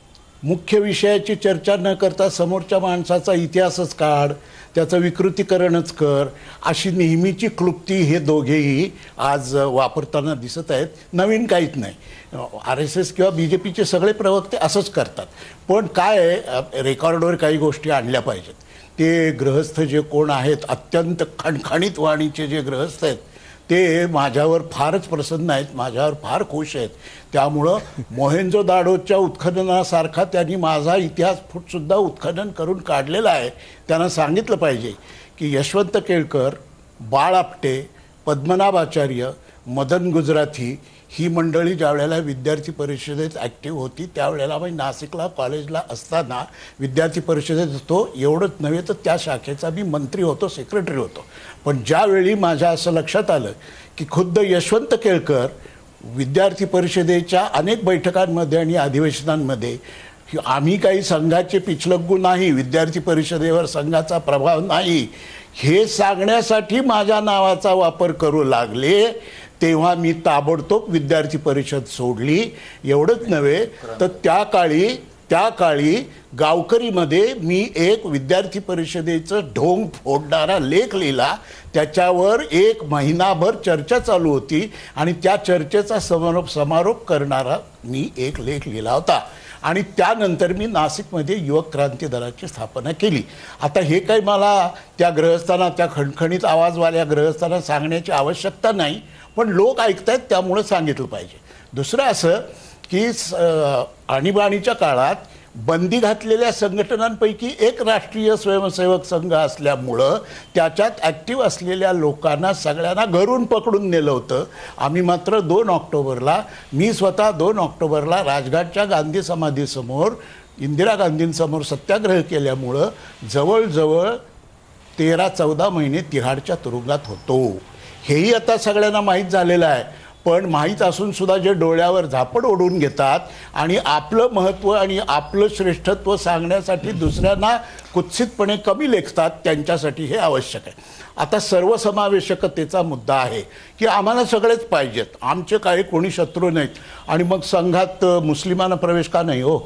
मुख्य विषयाची चर्चा न करता समोरच्या माणसाचा इतिहासच काढ, त्याचं विकृतीकरणच कर, अशी नेहमीची क्लुप्ती हे दोघेही आज वापरताना दिसत आहेत. नवीन काहीच नाही. आर एस एस किंवा बी जे पीचे सगळे प्रवक्ते असंच करतात. पण काय आहे, रेकॉर्डवर काही गोष्टी आणल्या पाहिजेत. ते गृहस्थ जे कोण आहेत, अत्यंत खणखणीत वाणीचे जे गृहस्थ आहेत, ते माझ्यावर फारच प्रसन्न आहेत, माझ्यावर फार खुश आहेत. त्यामुळं मोहेंजो दाडोच्या उत्खननासारखा त्यांनी माझा इतिहास सुद्धा उत्खनन करून काढलेला आहे. त्यांना सांगितलं पाहिजे की यशवंत केळकर, बाळ आपटे, पद्मनाभ आचार्य, मदन गुजराथी ही मंडळी ज्या वेळेला विद्यार्थी परिषदेत ॲक्टिव्ह होती, त्यावेळेला मी नाशिकला कॉलेजला असताना विद्यार्थी परिषदेत होतो. एवढंच नव्हे तर त्या शाखेचा मी मंत्री होतो, सेक्रेटरी होतो. पण ज्यावेळी माझ्या असं लक्षात आलं की खुद्द यशवंत केळकर विद्यार्थी परिषदेच्या अनेक बैठकांमध्ये आणि अधिवेशनांमध्ये आम्ही काही संघाचे पिछलग्गू नाही, विद्यार्थी परिषदेवर संघाचा प्रभाव नाही, हे सांगण्यासाठी माझ्या नावाचा वापर करू लागले, तेव्हा मी ताबडतोब विद्यार्थी परिषद सोडली. एवढंच नव्हे तर त्या काळी त्या काळी गावकरीमध्ये मी एक विद्यार्थी परिषदेचं ढोंग फोडणारा लेख लिहिला. त्याच्यावर एक महिनाभर चर्चा चालू होती आणि त्या चर्चेचा समारोप समारोप करणारा मी एक लेख लिहिला होता. आणि त्यानंतर मी नाशिकमध्ये युवक क्रांती दलाची स्थापना केली. आता हे काही मला त्या ग्रहस्थांना, त्या खणखणीत आवाजवाल्या ग्रहस्थांना सांगण्याची आवश्यकता नाही, पण लोक ऐकतायत त्यामुळं सांगितलं पाहिजे. दुसरं असं की आणीबाणीच्या काळात बंदी घातलेल्या संघटनांपैकी एक राष्ट्रीय स्वयंसेवक संघ असल्यामुळं त्याच्यात ॲक्टिव्ह असलेल्या लोकांना सगळ्यांना घरून पकडून नेलं होतं. आम्ही मात्र दोन ऑक्टोबरला मी स्वतः दोन ऑक्टोबरला राजघाटच्या गांधी समाधीसमोर इंदिरा गांधींसमोर सत्याग्रह केल्यामुळं जवळजवळ तेरा चौदा महिने तिहाडच्या तुरुंगात होतो. हेही आता सगळ्यांना माहीत झालेलं आहे. पण माहीत असून सुद्धा जे डोळ्यावर झापड ओढून घेतात आणि आपलं महत्त्व आणि आपलं श्रेष्ठत्व सांगण्यासाठी दुसऱ्यांना कुत्सितपणे कमी लेखतात, त्यांच्यासाठी हे आवश्यक आहे. आता सर्वसमावेशकतेचा मुद्दा आहे की आम्हाला सगळेच पाहिजेत, आमचे काही कोणी शत्रू नाहीत. आणि मग संघात मुस्लिमांना प्रवेश का नाही हो?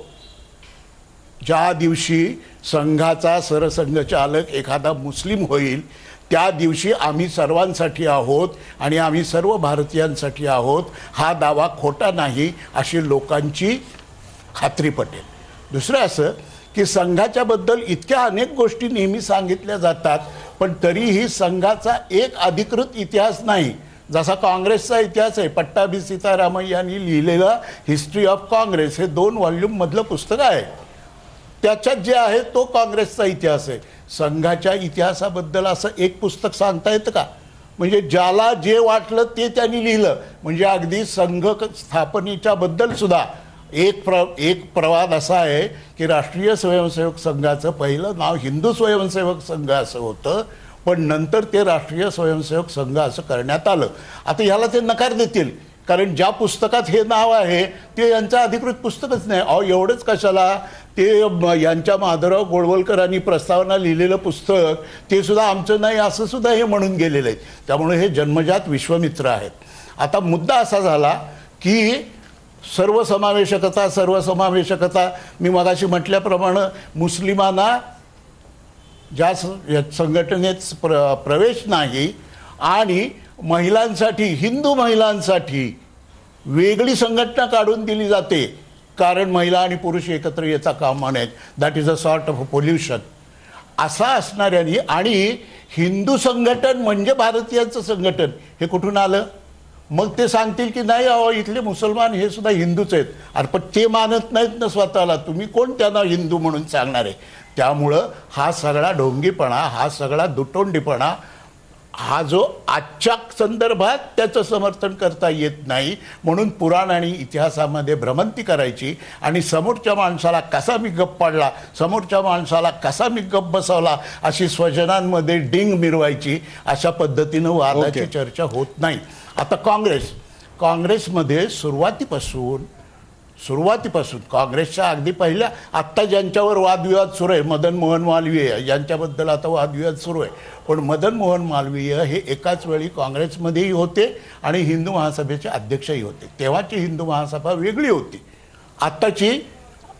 ज्या दिवशी संघाचा सरसंघचालक एखादा मुस्लिम होईल त्या दिवशी आम्ही सर्वांसाठी आहोत आणि आम्ही सर्व भारतीयांसाठी आहोत, हा दावा खोटा नाही अशी लोकांची खात्री पटेल. दुसरं असं की संघाच्याबद्दल इतक्या अनेक गोष्टी नेहमी सांगितल्या जातात, पण तरीही संघाचा एक अधिकृत इतिहास नाही. जसा काँग्रेसचा इतिहास आहे, पट्टाभी सीतारामय्या यांनी लिहिलेलं हिस्ट्री ऑफ काँग्रेस हे दोन व्हॉल्यूममधलं पुस्तक आहे. त्याच्यात जे आहे तो काँग्रेसचा इतिहास आहे. संघाच्या इतिहासाबद्दल असं एक पुस्तक सांगता येतं का? म्हणजे ज्याला जे वाटलं ते त्यांनी लिहिलं. म्हणजे अगदी संघ स्थापनेच्या बद्दल सुद्धा एक प्र एक प्रवाद असा आहे की राष्ट्रीय स्वयंसेवक संघाचं पहिलं नाव हिंदू स्वयंसेवक संघ असं होतं, पण नंतर ते राष्ट्रीय स्वयंसेवक संघ असं करण्यात आलं. आता ह्याला ते नकार देतील, कारण ज्या पुस्तकात हे नाव आहे ते यांचं अधिकृत पुस्तकच नाही. अहो एवढंच कशाला, ते यांच्या माधवराव गोळवलकरांनी प्रस्तावना लिहिलेलं पुस्तक ते सुद्धा आमचं नाही असं सुद्धा हे म्हणून गेलेलं आहे. त्यामुळे हे जन्मजात विश्वमित्र आहेत. आता मुद्दा असा झाला की सर्वसमावेशकता सर्वसमावेशकता मी मगाशी म्हटल्याप्रमाणे मुस्लिमांना ज्या संघटनेत प्र प्रवेश नाही आणि महिलांसाठी, हिंदू महिलांसाठी वेगळी संघटना काढून दिली जाते, कारण महिला आणि पुरुष एकत्र येता कामा नयेत. That is a sort of a pollution. असा असणाऱ्यांनी आणि हिंदू संघटन म्हणजे भारतीयांचं संघटन हे कुठून आलं? मग ते सांगतील की नाही अहो इथले मुसलमान हे सुद्धा हिंदूच आहेत. अरे पण ते मानत नाहीत ना स्वतःला, तुम्ही कोण त्यांना हिंदू म्हणून सांगणार आहे? त्यामुळं हा सगळा ढोंगीपणा, हा सगळा दुटोंडीपणा, हा जो आजच्या संदर्भात त्याचं समर्थन करता येत नाही. म्हणून पुराण आणि इतिहासामध्ये भ्रमंती करायची आणि समोरच्या माणसाला कसा मी गप्प पाडला, समोरच्या माणसाला कसा मी गप्प बसवला अशी स्वजनांमध्ये डिंग मिरवायची, अशा पद्धतीनं वादाची चर्चा होत नाही. आता काँग्रेस काँग्रेसमध्ये सुरुवातीपासून सुरुवातीपासून काँग्रेसच्या अगदी पहिल्या आत्ता ज्यांच्यावर वादविवाद सुरू आहे, मदन मोहन मालवीय यांच्याबद्दल आता वादविवाद सुरू आहे, पण मदन मोहन मालवीय हे एकाच वेळी काँग्रेसमध्येही होते आणि हिंदू महासभेचे अध्यक्षही होते. तेव्हाची हिंदू महासभा वेगळी होती, आत्ताची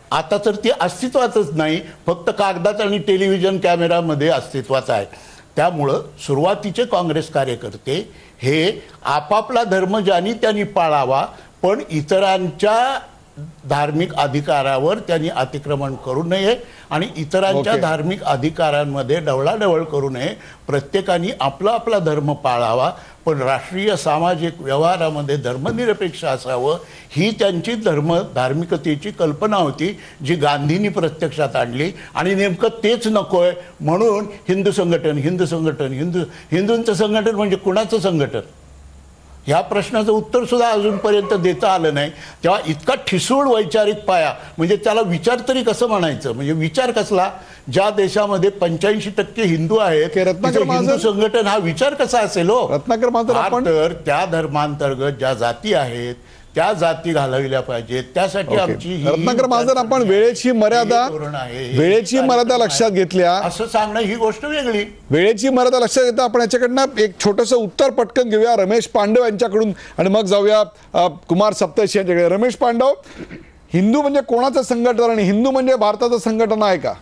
आता तर ती अस्तित्वातच नाही, फक्त कागदात आणि टेलिव्हिजन कॅमेरामध्ये अस्तित्वात आहे. त्यामुळं सुरुवातीचे काँग्रेस कार्यकर्ते हे आपापला धर्म ज्यांनी त्यांनी पाळावा, पण इतरांच्या धार्मिक अधिकारावर त्यांनी अतिक्रमण करू नये आणि इतरांच्या ओके. धार्मिक अधिकारांमध्ये ढवळाढवळ करू नये. प्रत्येकाने आपला आपला धर्म पाळावा, पण राष्ट्रीय सामाजिक व्यवहारामध्ये धर्मनिरपेक्ष असावं, ही त्यांची धर्म धार्मिकतेची कल्पना होती, जी गांधींनी प्रत्यक्षात आणली. आणि नेमकं तेच नकोय म्हणून हिंदू संघटन हिंदू संघटन हिंदू हिंदूंचं संघटन म्हणजे कुणाचं संघटन, ह्या प्रश्नाचं उत्तर सुद्धा अजूनपर्यंत देता आलं नाही. तेव्हा इतका ठिसूळ वैचारिक पाया, म्हणजे त्याला विचार तरी कसं म्हणायचं, म्हणजे विचार कसला? ज्या देशामध्ये पंच्याऐंशी टक्के हिंदू आहेत के रत्नाकर तिथे हिंदू महाजन- संघटन हा विचार कसा असेल हो? रत्नाकर महाजन, फार आपण- तर त्या धर्मांतर्गत ज्या जाती आहेत त्या जाती घालविल्या पाहिजेत, त्यासाठी ओके. आमची ही रत्नाकर महाजन, आपण विचारसरणी वेळेची आहे, मर्यादा हे धोरण आहे, हे वेळेची कार्यक्रम मर्यादा आहे. लक्षात घेतल्या असं सांगणं ही गोष्ट वेगळी. वेळेची मर्यादा लक्षात घेता आपण याच्याकडनं एक छोटंसं उत्तर पटकन घेऊया रमेश पांडव यांच्याकडून आणि मग जाऊया अ, कुमार सप्तर्षी यांच्याकडे. रमेश पांडव, हिंदू म्हणजे कोणाचं संघटन आणि हिंदू म्हणजे भारताचं संघटन आहे का?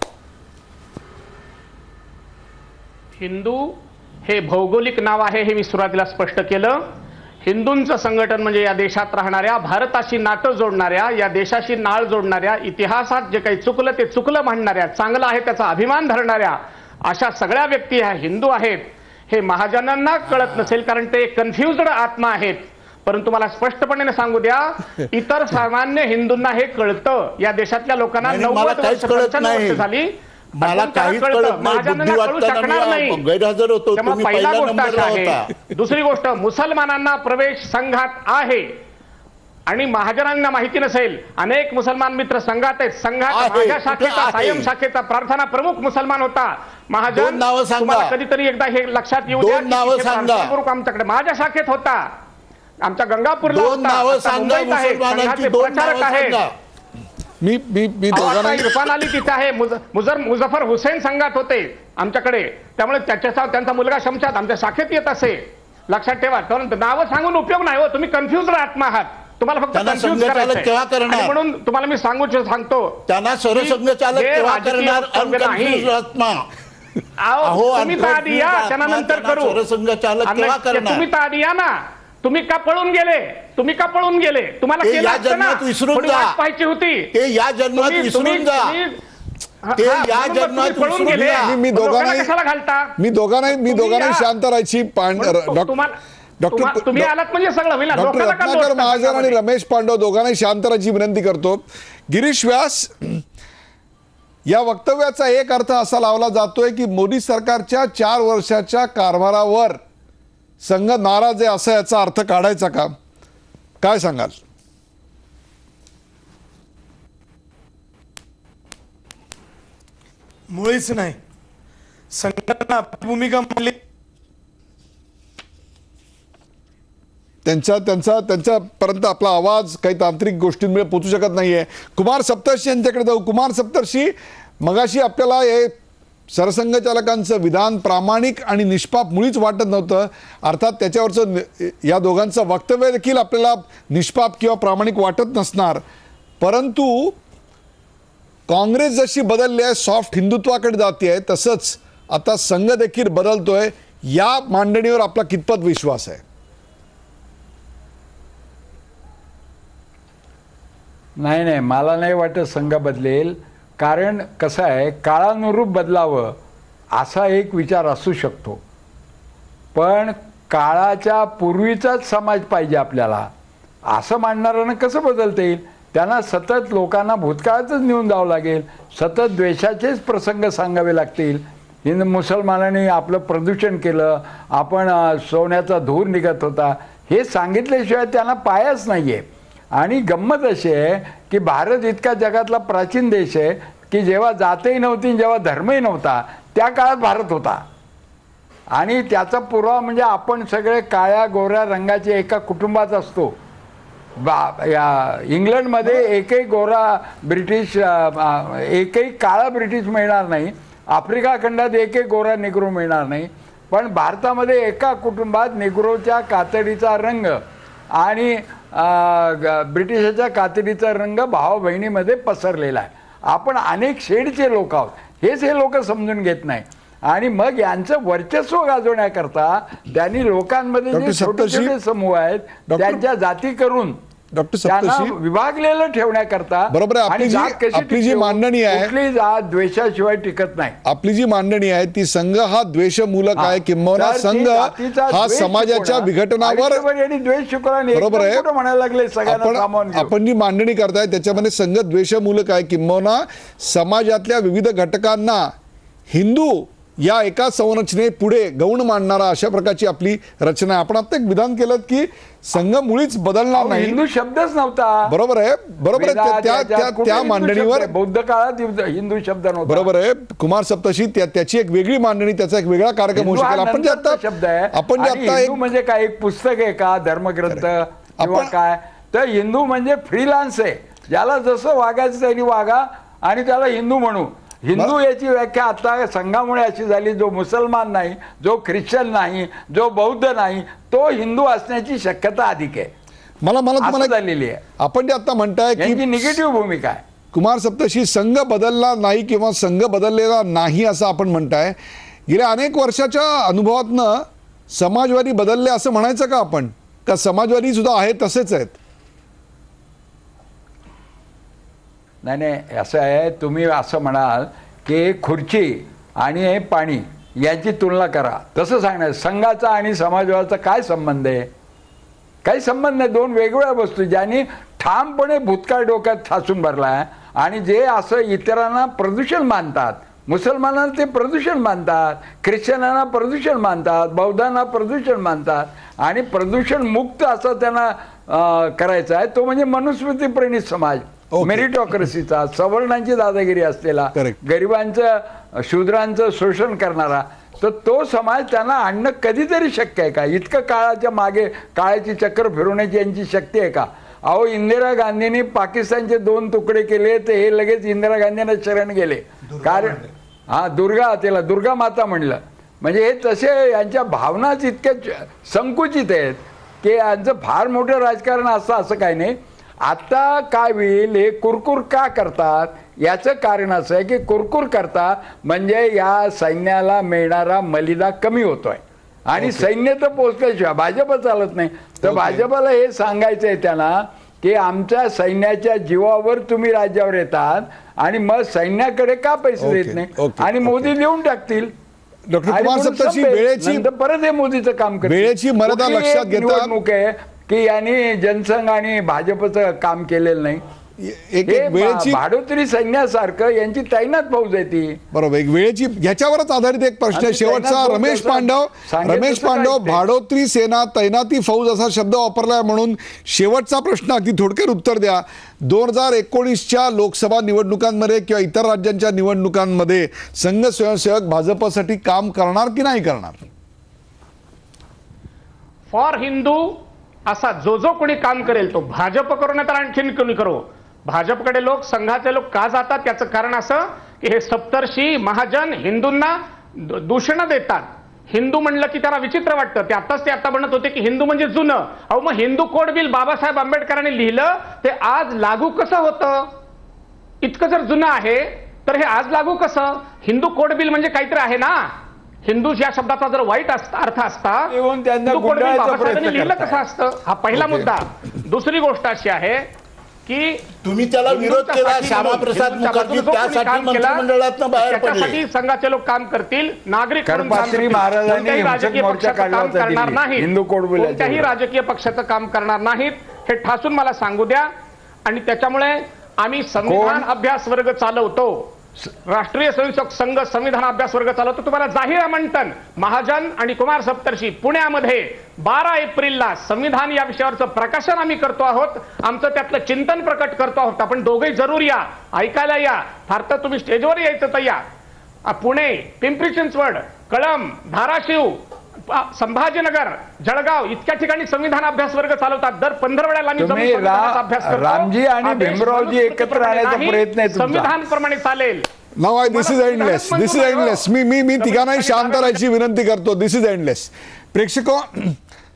हिंदू हे भौगोलिक नाव आहे, हे मी सुरुवातीला स्पष्ट केलं. हिंदूंचं संघटन म्हणजे या देशात राहणाऱ्या, भारताशी नातं जोडणाऱ्या, या देशाशी नाळ जोडणाऱ्या, इतिहासात जे काही चुकलं ते चुकलं म्हणणाऱ्या, चांगलं आहे त्याचा अभिमान धरणाऱ्या अशा सगळ्या व्यक्ती ह्या हिंदू आहेत. हे महाजनांना कळत नसेल कारण ते कन्फ्युज्ड आत्मा आहेत, परंतु मला स्पष्टपणे सांगू द्या, इतर सामान्य हिंदूंना हे कळतं. या देशातल्या लोकांना नाही, मला नव्वद काहीच वर्ष कळत पंच्याण्णव नाही. वर्ष झाली, मला अजून त्याला काहीच कळतं. कळत नाही. महाजनांना बुद्धी कळू शकणार वाटताना नाही. मी गैरहजर होतो, त्यामुळे तुम्ही पहिला पहिल्या गोष्ट नंबरला अशी होता. आहे. दुसरी गोष्ट, मुसलमानांना प्रवेश संघात आहे आणि महाजनांना माहिती नसेल, अनेक मुसलमान मित्र संघात आहेत. संघात आहे, माझ्या कुठे शाखेचा, आहे? सायम शाखेचा प्रार्थना प्रमुख मुसलमान होता. दोन महाजन नावं सांगा. तुम्हाला कधीतरी एकदा हे लक्षात येऊ दोन द्या की नावं तिथे सांगा. प्रार्थना प्रमुख आमच्याकडे माझ्या शाखेत होता, आमच्या गंगापूरला दोन होता. नावं आता सांगा मुंबईत आहे. मुसलमानांची, संघाचे दोन प्रचारक नावं आहेत. सांगा. मी मी मी अहो, आता दोघांना इरफान अली तिथे आहे, मुज- मुजर मुझफ्फर हुसेन संघात होते आमच्याकडे, त्यामुळे त्याच्या त्यांचा मुलगा शमशाद आमच्या शाखेत येत असे. लक्षात ठेवा, कारण नावं सांगून उपयोग नाही हो, तुम्ही कन्फ्युज आत्मा आहात, तुम्हाला फक्त त्यांना कन्फ्युज संघचालक करायचंय. केव्हा करणार? आणि म्हणून तुम्हाला मी सांगू सांगतो, त्यांना सरसंघचालक हे केव्हा राजकीय करणार? वक्तव्य नाही. अनकन्फ्युज आत्मा. अहो, अहो, तुम्ही तर आधी या, अनकन्फ्युज त्यांना आत्मा नंतर त्यांना करू. सरसंघचालक आणि केव्हा करणार? तुम्ही तर आधी या ना, तुम्ही का पळून गेले? तुम्ही का पळून गेले? तुम्हाला ते केलं या असतं ना, जन्मात विसरून थोडी जा. वाट पाहायची होती. ते या जन्मात तुम्ही- विसरून तुम्ही- जा. तुम्ही- ते हा, या म्हणून मग जन्मात तुम्ही पळून विसरून गेले. जा. मी- मी मग लोकांना दोघांनाही- कशाला घालता? मी दोघांनाही मी तुम्ही दोघांनाही या. शांत राहायची पांड म्हणून तु- डॉ- तुम्हाला- डॉक्टर तुम्हा- तुम्ही आलात म्हणजे सगळं होईल ना. डॉक्टर लोकांना का रत्नाकर दोष महाजन आणि टाकण्यामध्ये? रमेश पांडव दोघांनाही शांत राहायची विनंती करतो. गिरीश व्यास, या वक्तव्याचा एक अर्थ असा लावला जातोय की मोदी सरकारच्या चार वर्षाच्या कारभारावर संघ नाराज आहे, असा याचा अर्थ काढायचा का? काय सांगाल? मुळीच नाही. संघटना आपली भूमिका मांडली, त्यांच्या त्यांचा त्यांच्यापर्यंत आपला आवाज काही तांत्रिक गोष्टींमुळे पोचू शकत नाहीये. कुमार सप्तर्षी यांच्याकडे जाऊ. कुमार सप्तर्षी, मगाशी आपल्याला हे सरसंघचालकांचं विधान प्रामाणिक आणि निष्पाप मुळीच वाटत नव्हतं. अर्थात त्याच्यावरचं नि- या दोघांचं वक्तव्य देखील आपल्याला निष्पाप किंवा प्रामाणिक वाटत नसणार, परंतु काँग्रेस जशी बदलली आहे, सॉफ्ट हिंदुत्वाकडे जाते आहे, तसंच आता संघ देखील बदलतोय. या मांडणीवर आपला कितपत विश्वास आहे? नाही नाही, मला नाही वाटत संघ बदलेल. कारण कसं आहे, काळानुरूप बदलावं असा एक विचार असू शकतो, पण काळाच्या पूर्वीचाच समाज पाहिजे आपल्याला असं मांडणाऱ्यानं कसं बदलता येईल? त्यांना सतत लोकांना भूतकाळातच नेऊन जावं लागेल, सतत द्वेषाचेच प्रसंग सांगावे लागतील. हिंद मुसलमानांनी आपलं प्रदूषण केलं, आपण अ, सोन्याचा धूर निघत होता, हे सांगितल्याशिवाय त्यांना पायच नाही आहे. आणि गंमत अशी आहे की भारत इतका जगातला प्राचीन देश आहे की जेव्हा जातही नव्हती, जेव्हा धर्मही नव्हता, त्या काळात भारत होता. आणि त्याचा पुरावा म्हणजे आपण सगळे काळ्या गोऱ्या रंगाचे एका कुटुंबात असतो. बा या इंग्लंडमध्ये एकही गोरा ब्रिटिश, एकही काळा ब्रिटिश मिळणार नाही. आफ्रिका खंडात एकही गोरा निग्रो मिळणार नाही. पण भारतामध्ये एका कुटुंबात निग्रोच्या कातडीचा रंग आणि अं, ग- ब्रिटिशाच्या कातडीचा रंग भावा बहिणीमध्ये पसरलेला आहे. आपण अनेक शेडचे लोक आहोत, हेच हे लोक समजून घेत नाही. आणि मग यांचं वर्चस्व गाजवण्याकरता त्यांनी लोकांमध्ये जे डॉक्टर छोटे सप्तर्षी, छोटे समूह आहेत डॉक्टर- त्यांच्या जाती करून डॉक्टर त्यांना सप्तर्षी, विभागलेलं ठेवण्याकरता बरोबर आहे. आपली आणि जी- जात कशी आपली जी टिकते? मांडणी आहे- कुठली जात द्वेषाशिवाय टिकत नाही. आपली जी मांडणी आहे ती संघ हा द्वेषमूलक हा. आहे, किंबहुना तर ती संघ जातीचा हा द्वेष समाजाच्या शिकवणं, विघटनावर आयुष्यभर यांनी द्वेष शिकवला आणि बरोबर एकदम आहे. कुठं म्हणायला लागले सगळ्यांना आपण सामावून घेऊ. आपण जी मांडणी करताय त्याच्यामध्ये संघ द्वेषमूलक आहे, किंबहुना समाजातल्या विविध घटकांना हिंदू या एका संरचने पुढे गौण मांडणारा अशा प्रकारची आपली रचना आहे. आपण आता एक विधान केलं की संघ मुळीच बदलणार अहो, नाही. हिंदू शब्दच नव्हता. बरोबर आहे, बरोबर आहे. वेदात, त्या- त्या याच्यात त्या- कुठे त्या हिंदू मांडणीवर शब्द आहे? बौद्ध काळात हिंदू- हिंदू शब्द नव्हता. बरोबर आहे. कुमार सप्तशी त्या त्याची एक वेगळी मांडणी, त्याचा एक वेगळा कार्यक्रम होऊ हिंदू हा शकेल. आपण जे नंतरचा आता शब्द आहे. आपण जे आणि आता हिंदू एक म्हणजे काय, एक पुस्तक आहे का, धर्मग्रंथ किंवा आपण- काय? तर हिंदू म्हणजे फ्रीलान्स आहे, ज्याला जसं वागायचं त्यांनी वागा आणि त्याला हिंदू म्हणू. हिंदू याची व्याख्या आता संघामुळे अशी झाली, जो मुसलमान नाही, जो ख्रिश्चन नाही, जो बौद्ध नाही, तो हिंदू असण्याची शक्यता अधिक आहे. मला मला असं तुम्हाला झालेली आहे. आपण जे आता म्हणताय यांची की निगेटिव्ह भूमिका आहे. कुमार सप्तशी संघ बदलला नाही किंवा संघ बदललेला नाही असं आपण म्हणताय. गेल्या अनेक वर्षाच्या अनुभवातनं समाजवादी बदलले असं म्हणायचं का आपण, का समाजवादी सुद्धा आहे तसेच आहेत? नाही नाही, असं आहे, तुम्ही असं म्हणाल की खुर्ची आणि हे पाणी यांची तुलना करा, तसं सांगणार. संघाचा आणि समाजवादाचा काय संबंध आहे? काही संबंध नाही. दोन वेगवेगळ्या वस्तू ज्यांनी ठामपणे भूतकाळ डोक्यात ठासून भरला आहे आणि जे असं इतरांना प्रदूषण मानतात, मुसलमानांना ते प्रदूषण मानतात, ख्रिश्चनांना प्रदूषण मानतात, बौद्धांना प्रदूषण मानतात आणि प्रदूषण मुक्त असं त्यांना अं, करायचं आहे, तो म्हणजे मनुस्मृती प्रणित समाज, Okay. मेरिटोक्रेसीचा, सवर्णांची दादागिरी असलेला, Correct. गरिबांचं शूद्रांचं शोषण करणारा. तर तो समाज त्यांना आणणं कधीतरी शक्य आहे का? इतकं काळाच्या मागे काळाची चक्र फिरवण्याची यांची शक्ती आहे का? अहो, इंदिरा गांधींनी पाकिस्तानचे दोन तुकडे केले तर हे लगेच इंदिरा गांधींना शरण गेले. कारण हा दुर्गा, त्याला दुर्गा माता म्हणलं. म्हणजे हे तसे यांच्या भावनाच इतक्या संकुचित आहेत की यांचं फार मोठं राजकारण असतं असं काही नाही. आता काय होईल, हे कुरकुर का करतात याचं कारण असं आहे की कुरकुर करतात म्हणजे या सैन्याला मिळणारा मलिदा कमी होतोय आणि सैन्य तर पोचल्याशिवाय भाजप चालत नाही. तर भाजपला हे सांगायचं आहे त्यांना की आमच्या सैन्याच्या जीवावर तुम्ही राज्यावर येतात आणि मग सैन्याकडे का पैसे ओके, देत नाही ओके, आणि मोदी देऊन टाकतील. डॉक्टर आणि कुमार म्हणून सप्तशी, संपेल. वेळेची नंतर परत हे मोदीचं काम करतील. वेळेची मर्यादा कुठली लक्षात एक घेता- निवडणूक आहे की यांनी जनसंघ आणि भाजपचं काम केलेलं नाही. एक हे एक वेळेची भाडोत्री सैन्यासारखं यांची तैनात फौज आहे ती. बरोबर, एक वेळेची ह्याच्यावरच आधारित एक प्रश्न आहे आणि शेवटचा. तैनात फौज रमेश असं पांडव सांगितलं रमेश तसं पांडव काहीच नाही. भाडोत्री सेना तैनाती फौज असा शब्द वापरलाय म्हणून शेवटचा प्रश्न अगदी थोडक्यात उत्तर द्या. दोन हजार एकोणीसच्या लोकसभा निवडणुकांमध्ये किंवा इतर राज्यांच्या निवडणुकांमध्ये संघ स्वयंसेवक भाजपसाठी काम करणार की नाही करणार? फॉर हिंदू असा जो जो कोणी काम करेल तो भाजप करू नाही तर आणखीन कोणी करो, भाजपकडे लोक, संघाचे लोक का जातात त्याचं कारण असं की हे सप्तर्षी महाजन हिंदूंना दूषण देतात. हिंदू म्हणलं की त्याला विचित्र वाटतं. ते आताच ते आता म्हणत होते की हिंदू म्हणजे जुनं. अहो, मग हिंदू कोड बिल बाबासाहेब आंबेडकरांनी लिहिलं ते आज लागू कसं होतं? इतकं जर जुनं आहे तर हे आज लागू कसं? हिंदू कोड बिल म्हणजे काहीतरी आहे ना. हिंदू या शब्दाचा जर वाईट अर्थ असता येऊन त्यांना हिंदू कोड बिल गुंडाळायचा बाबासाहेबांनी प्रयत्न लिहिलं करताय. कसं असतं? हा पहिला मुद्दा. दुसरी गोष्ट अशी आहे की तुम्ही त्याला विरोध केला, श्यामाप्रसाद मुखर्जी त्यासाठी मंत्रिमंडळातनं बाहेर पडले. त्यासाठी संघाचे लोक काम करतील, नागरिक म्हणून काम करपात्री करतील. महाराजांनी कोणत्याही हिंसक राजकीय मोर्चा पक्षाचं काढला काम होता करणार दिल्ली. नाहीत. हिंदू कोड बिलाच्या कोणत्याही विरोधात. राजकीय पक्षाचं काम करणार नाहीत हे ठासून मला सांगू द्या. आणि त्याच्यामुळे आम्ही संविधान अभ्यास वर्ग चालवतो, राष्ट्रीय स्वयंसेवक संघ संविधान अभ्यास वर्ग चालवतो. तुम्हाला जाहीर आमंत्रण, महाजन आणि कुमार सप्तर्षी पुण्यामध्ये बारा एप्रिलला संविधान या विषयावरचं प्रकाशन आम्ही करतो आहोत. आमचं त्यातलं चिंतन प्रकट करतो आहोत. आपण दोघे जरूर या, ऐकायला या. फार तर तुम्ही स्टेजवर यायचं तर या. पुणे, पिंपरी चिंचवड, कळंब, धाराशिव, संभाजीनगर, जळगाव इतक्या ठिकाणी संविधान अभ्यास वर्ग चालवतात. दर पंधरा वेळेला आम्ही तुम्ही जाऊन संविधानाचा अभ्यास करतो. रामजी आणि हा देश भीमरावजी एकत्र आणण्याचा नाही, प्रयत्न आहे तुमचा. संविधानप्रमाणे चालेल. नाव आहे this is endless, this is endless. मी मी मी तिघांनाही शांत राहायची विनंती करतो. दिस इज एंडलेस. प्रेक्षको,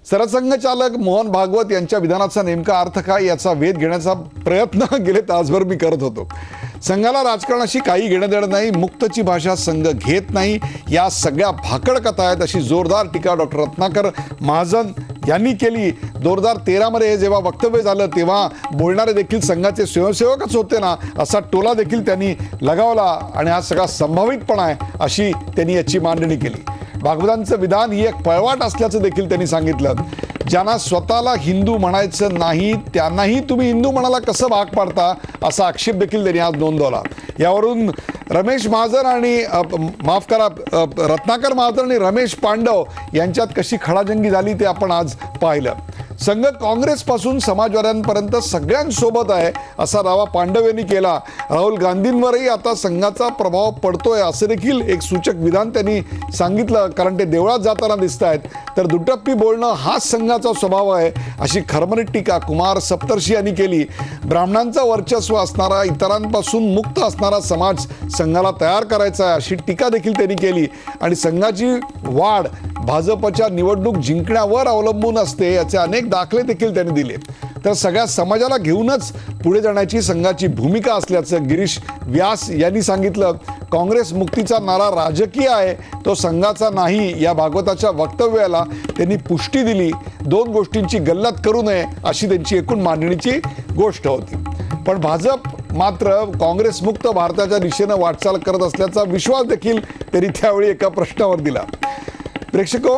सरसंघचालक मोहन भागवत यांच्या विधानाचा नेमका अर्थ काय याचा वेध घेण्याचा प्रयत्न गेले तासभर मी करत होतो. संघाला राजकारणाशी काही घेणं देणं नाही, मुक्तची भाषा संघ घेत नाही, या सगळ्या भाकड कथा आहेत अशी जोरदार टीका डॉक्टर रत्नाकर महाजन यांनी केली. दोन हजार तेरामध्ये हे जेव्हा वक्तव्य झालं तेव्हा बोलणारे देखील संघाचे स्वयंसेवकच होते ना असा टोला देखील त्यांनी लगावला आणि हा सगळा संभावितपणा आहे अशी त्यांनी याची मांडणी केली. भागवतांचं विधान ही एक पळवाट असल्याचं देखील त्यांनी सांगितलं. ज्यांना स्वतःला हिंदू म्हणायचं नाही त्यांनाही तुम्ही हिंदू म्हणायला कसं भाग पाडता असा आक्षेप देखील त्यांनी आज नोंदवला. यावरून रमेश महाजन आणि माफ करा रत्नाकर महाजन आणि रमेश पांडव यांच्यात कशी खडाजंगी झाली ते आपण आज पाहिलं. संघ काँग्रेसपासून समाजवाद्यांपर्यंत सगळ्यांसोबत आहे असा दावा पांडव यांनी केला. राहुल गांधींवरही आता संघाचा प्रभाव पडतोय असं देखील एक सूचक विधान त्यांनी सांगितलं, कारण ते देवळात जाताना दिसत आहेत. तर दुटप्पी बोलणं हाच संघाचा स्वभाव आहे अशी खरमरीत टीका कुमार सप्तर्षी यांनी केली. ब्राह्मणांचं वर्चस्व असणारा, इतरांपासून मुक्त असणारा समाज संघाला तयार करायचा आहे अशी टीका देखील त्यांनी केली. आणि संघाची वाढ भाजपच्या निवडणूक जिंकण्यावर अवलंबून असते याचे अनेक दाखले देखील त्यांनी दिले. तर सगळ्या समाजाला घेऊनच पुढे जाण्याची संघाची भूमिका असल्याचं गिरीश व्यास यांनी सांगितलं. काँग्रेस मुक्तीचा नारा राजकीय आहे, तो संघाचा नाही या भागवताच्या वक्तव्याला त्यांनी पुष्टी दिली. दोन गोष्टींची गल्लत करू नये अशी त्यांची एकूण मांडणीची गोष्ट होती. पण भाजप मात्र काँग्रेस मुक्त भारताच्या दिशेनं वाटचाल करत असल्याचा विश्वास देखील त्यांनी त्यावेळी एका प्रश्नावर दिला. प्रेक्षको,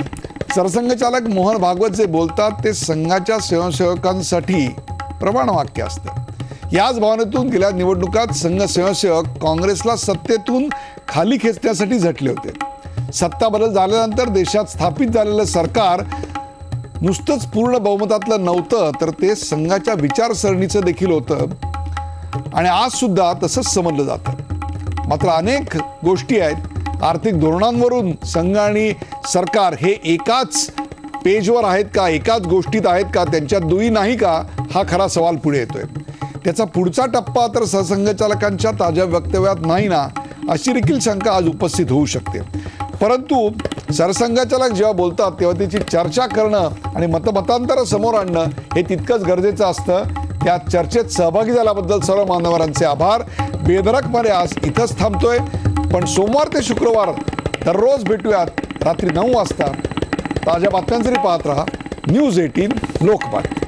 सरसंघचालक मोहन भागवत जे बोलतात ते संघाच्या स्वयंसेवकांसाठी प्रमाण वाक्य असतं. याच भावनेतून गेल्या निवडणुकात संघ स्वयंसेवक काँग्रेसला सत्तेतून खाली खेचण्यासाठी झटले होते. सत्ता बदल झाल्यानंतर देशात स्थापित झालेलं सरकार नुसतंच पूर्ण बहुमतातलं नव्हतं तर ते संघाच्या विचारसरणीचं देखील होतं आणि आज सुद्धा तसंच समजलं जातं. मात्र अनेक गोष्टी आहेत. आर्थिक धोरणांवरून संघ आणि सरकार हे एकाच पेजवर आहेत का, एकाच गोष्टीत आहेत का, त्यांच्यात दुई नाही का, हा खरा सवाल पुढे येतोय. त्याचा पुढचा टप्पा तर सरसंघचालकांच्या ताज्या वक्तव्यात नाही ना अशी देखील शंका आज उपस्थित होऊ शकते. परंतु सरसंघचालक जेव्हा बोलतात तेव्हा त्याची चर्चा करणं आणि मतमतांतर समोर आणणं हे तितकंच गरजेचं असतं. त्या चर्चेत सहभागी झाल्याबद्दल सर्व मान्यवरांचे आभार. बेधडकपणे आज इथंच थांबतोय, पण सोमवार ते शुक्रवार दररोज भेटूयात रात्री नऊ वाजता. ताज्या बातम्यांसाठी पाहत रहा न्यूज अठरा लोकमत.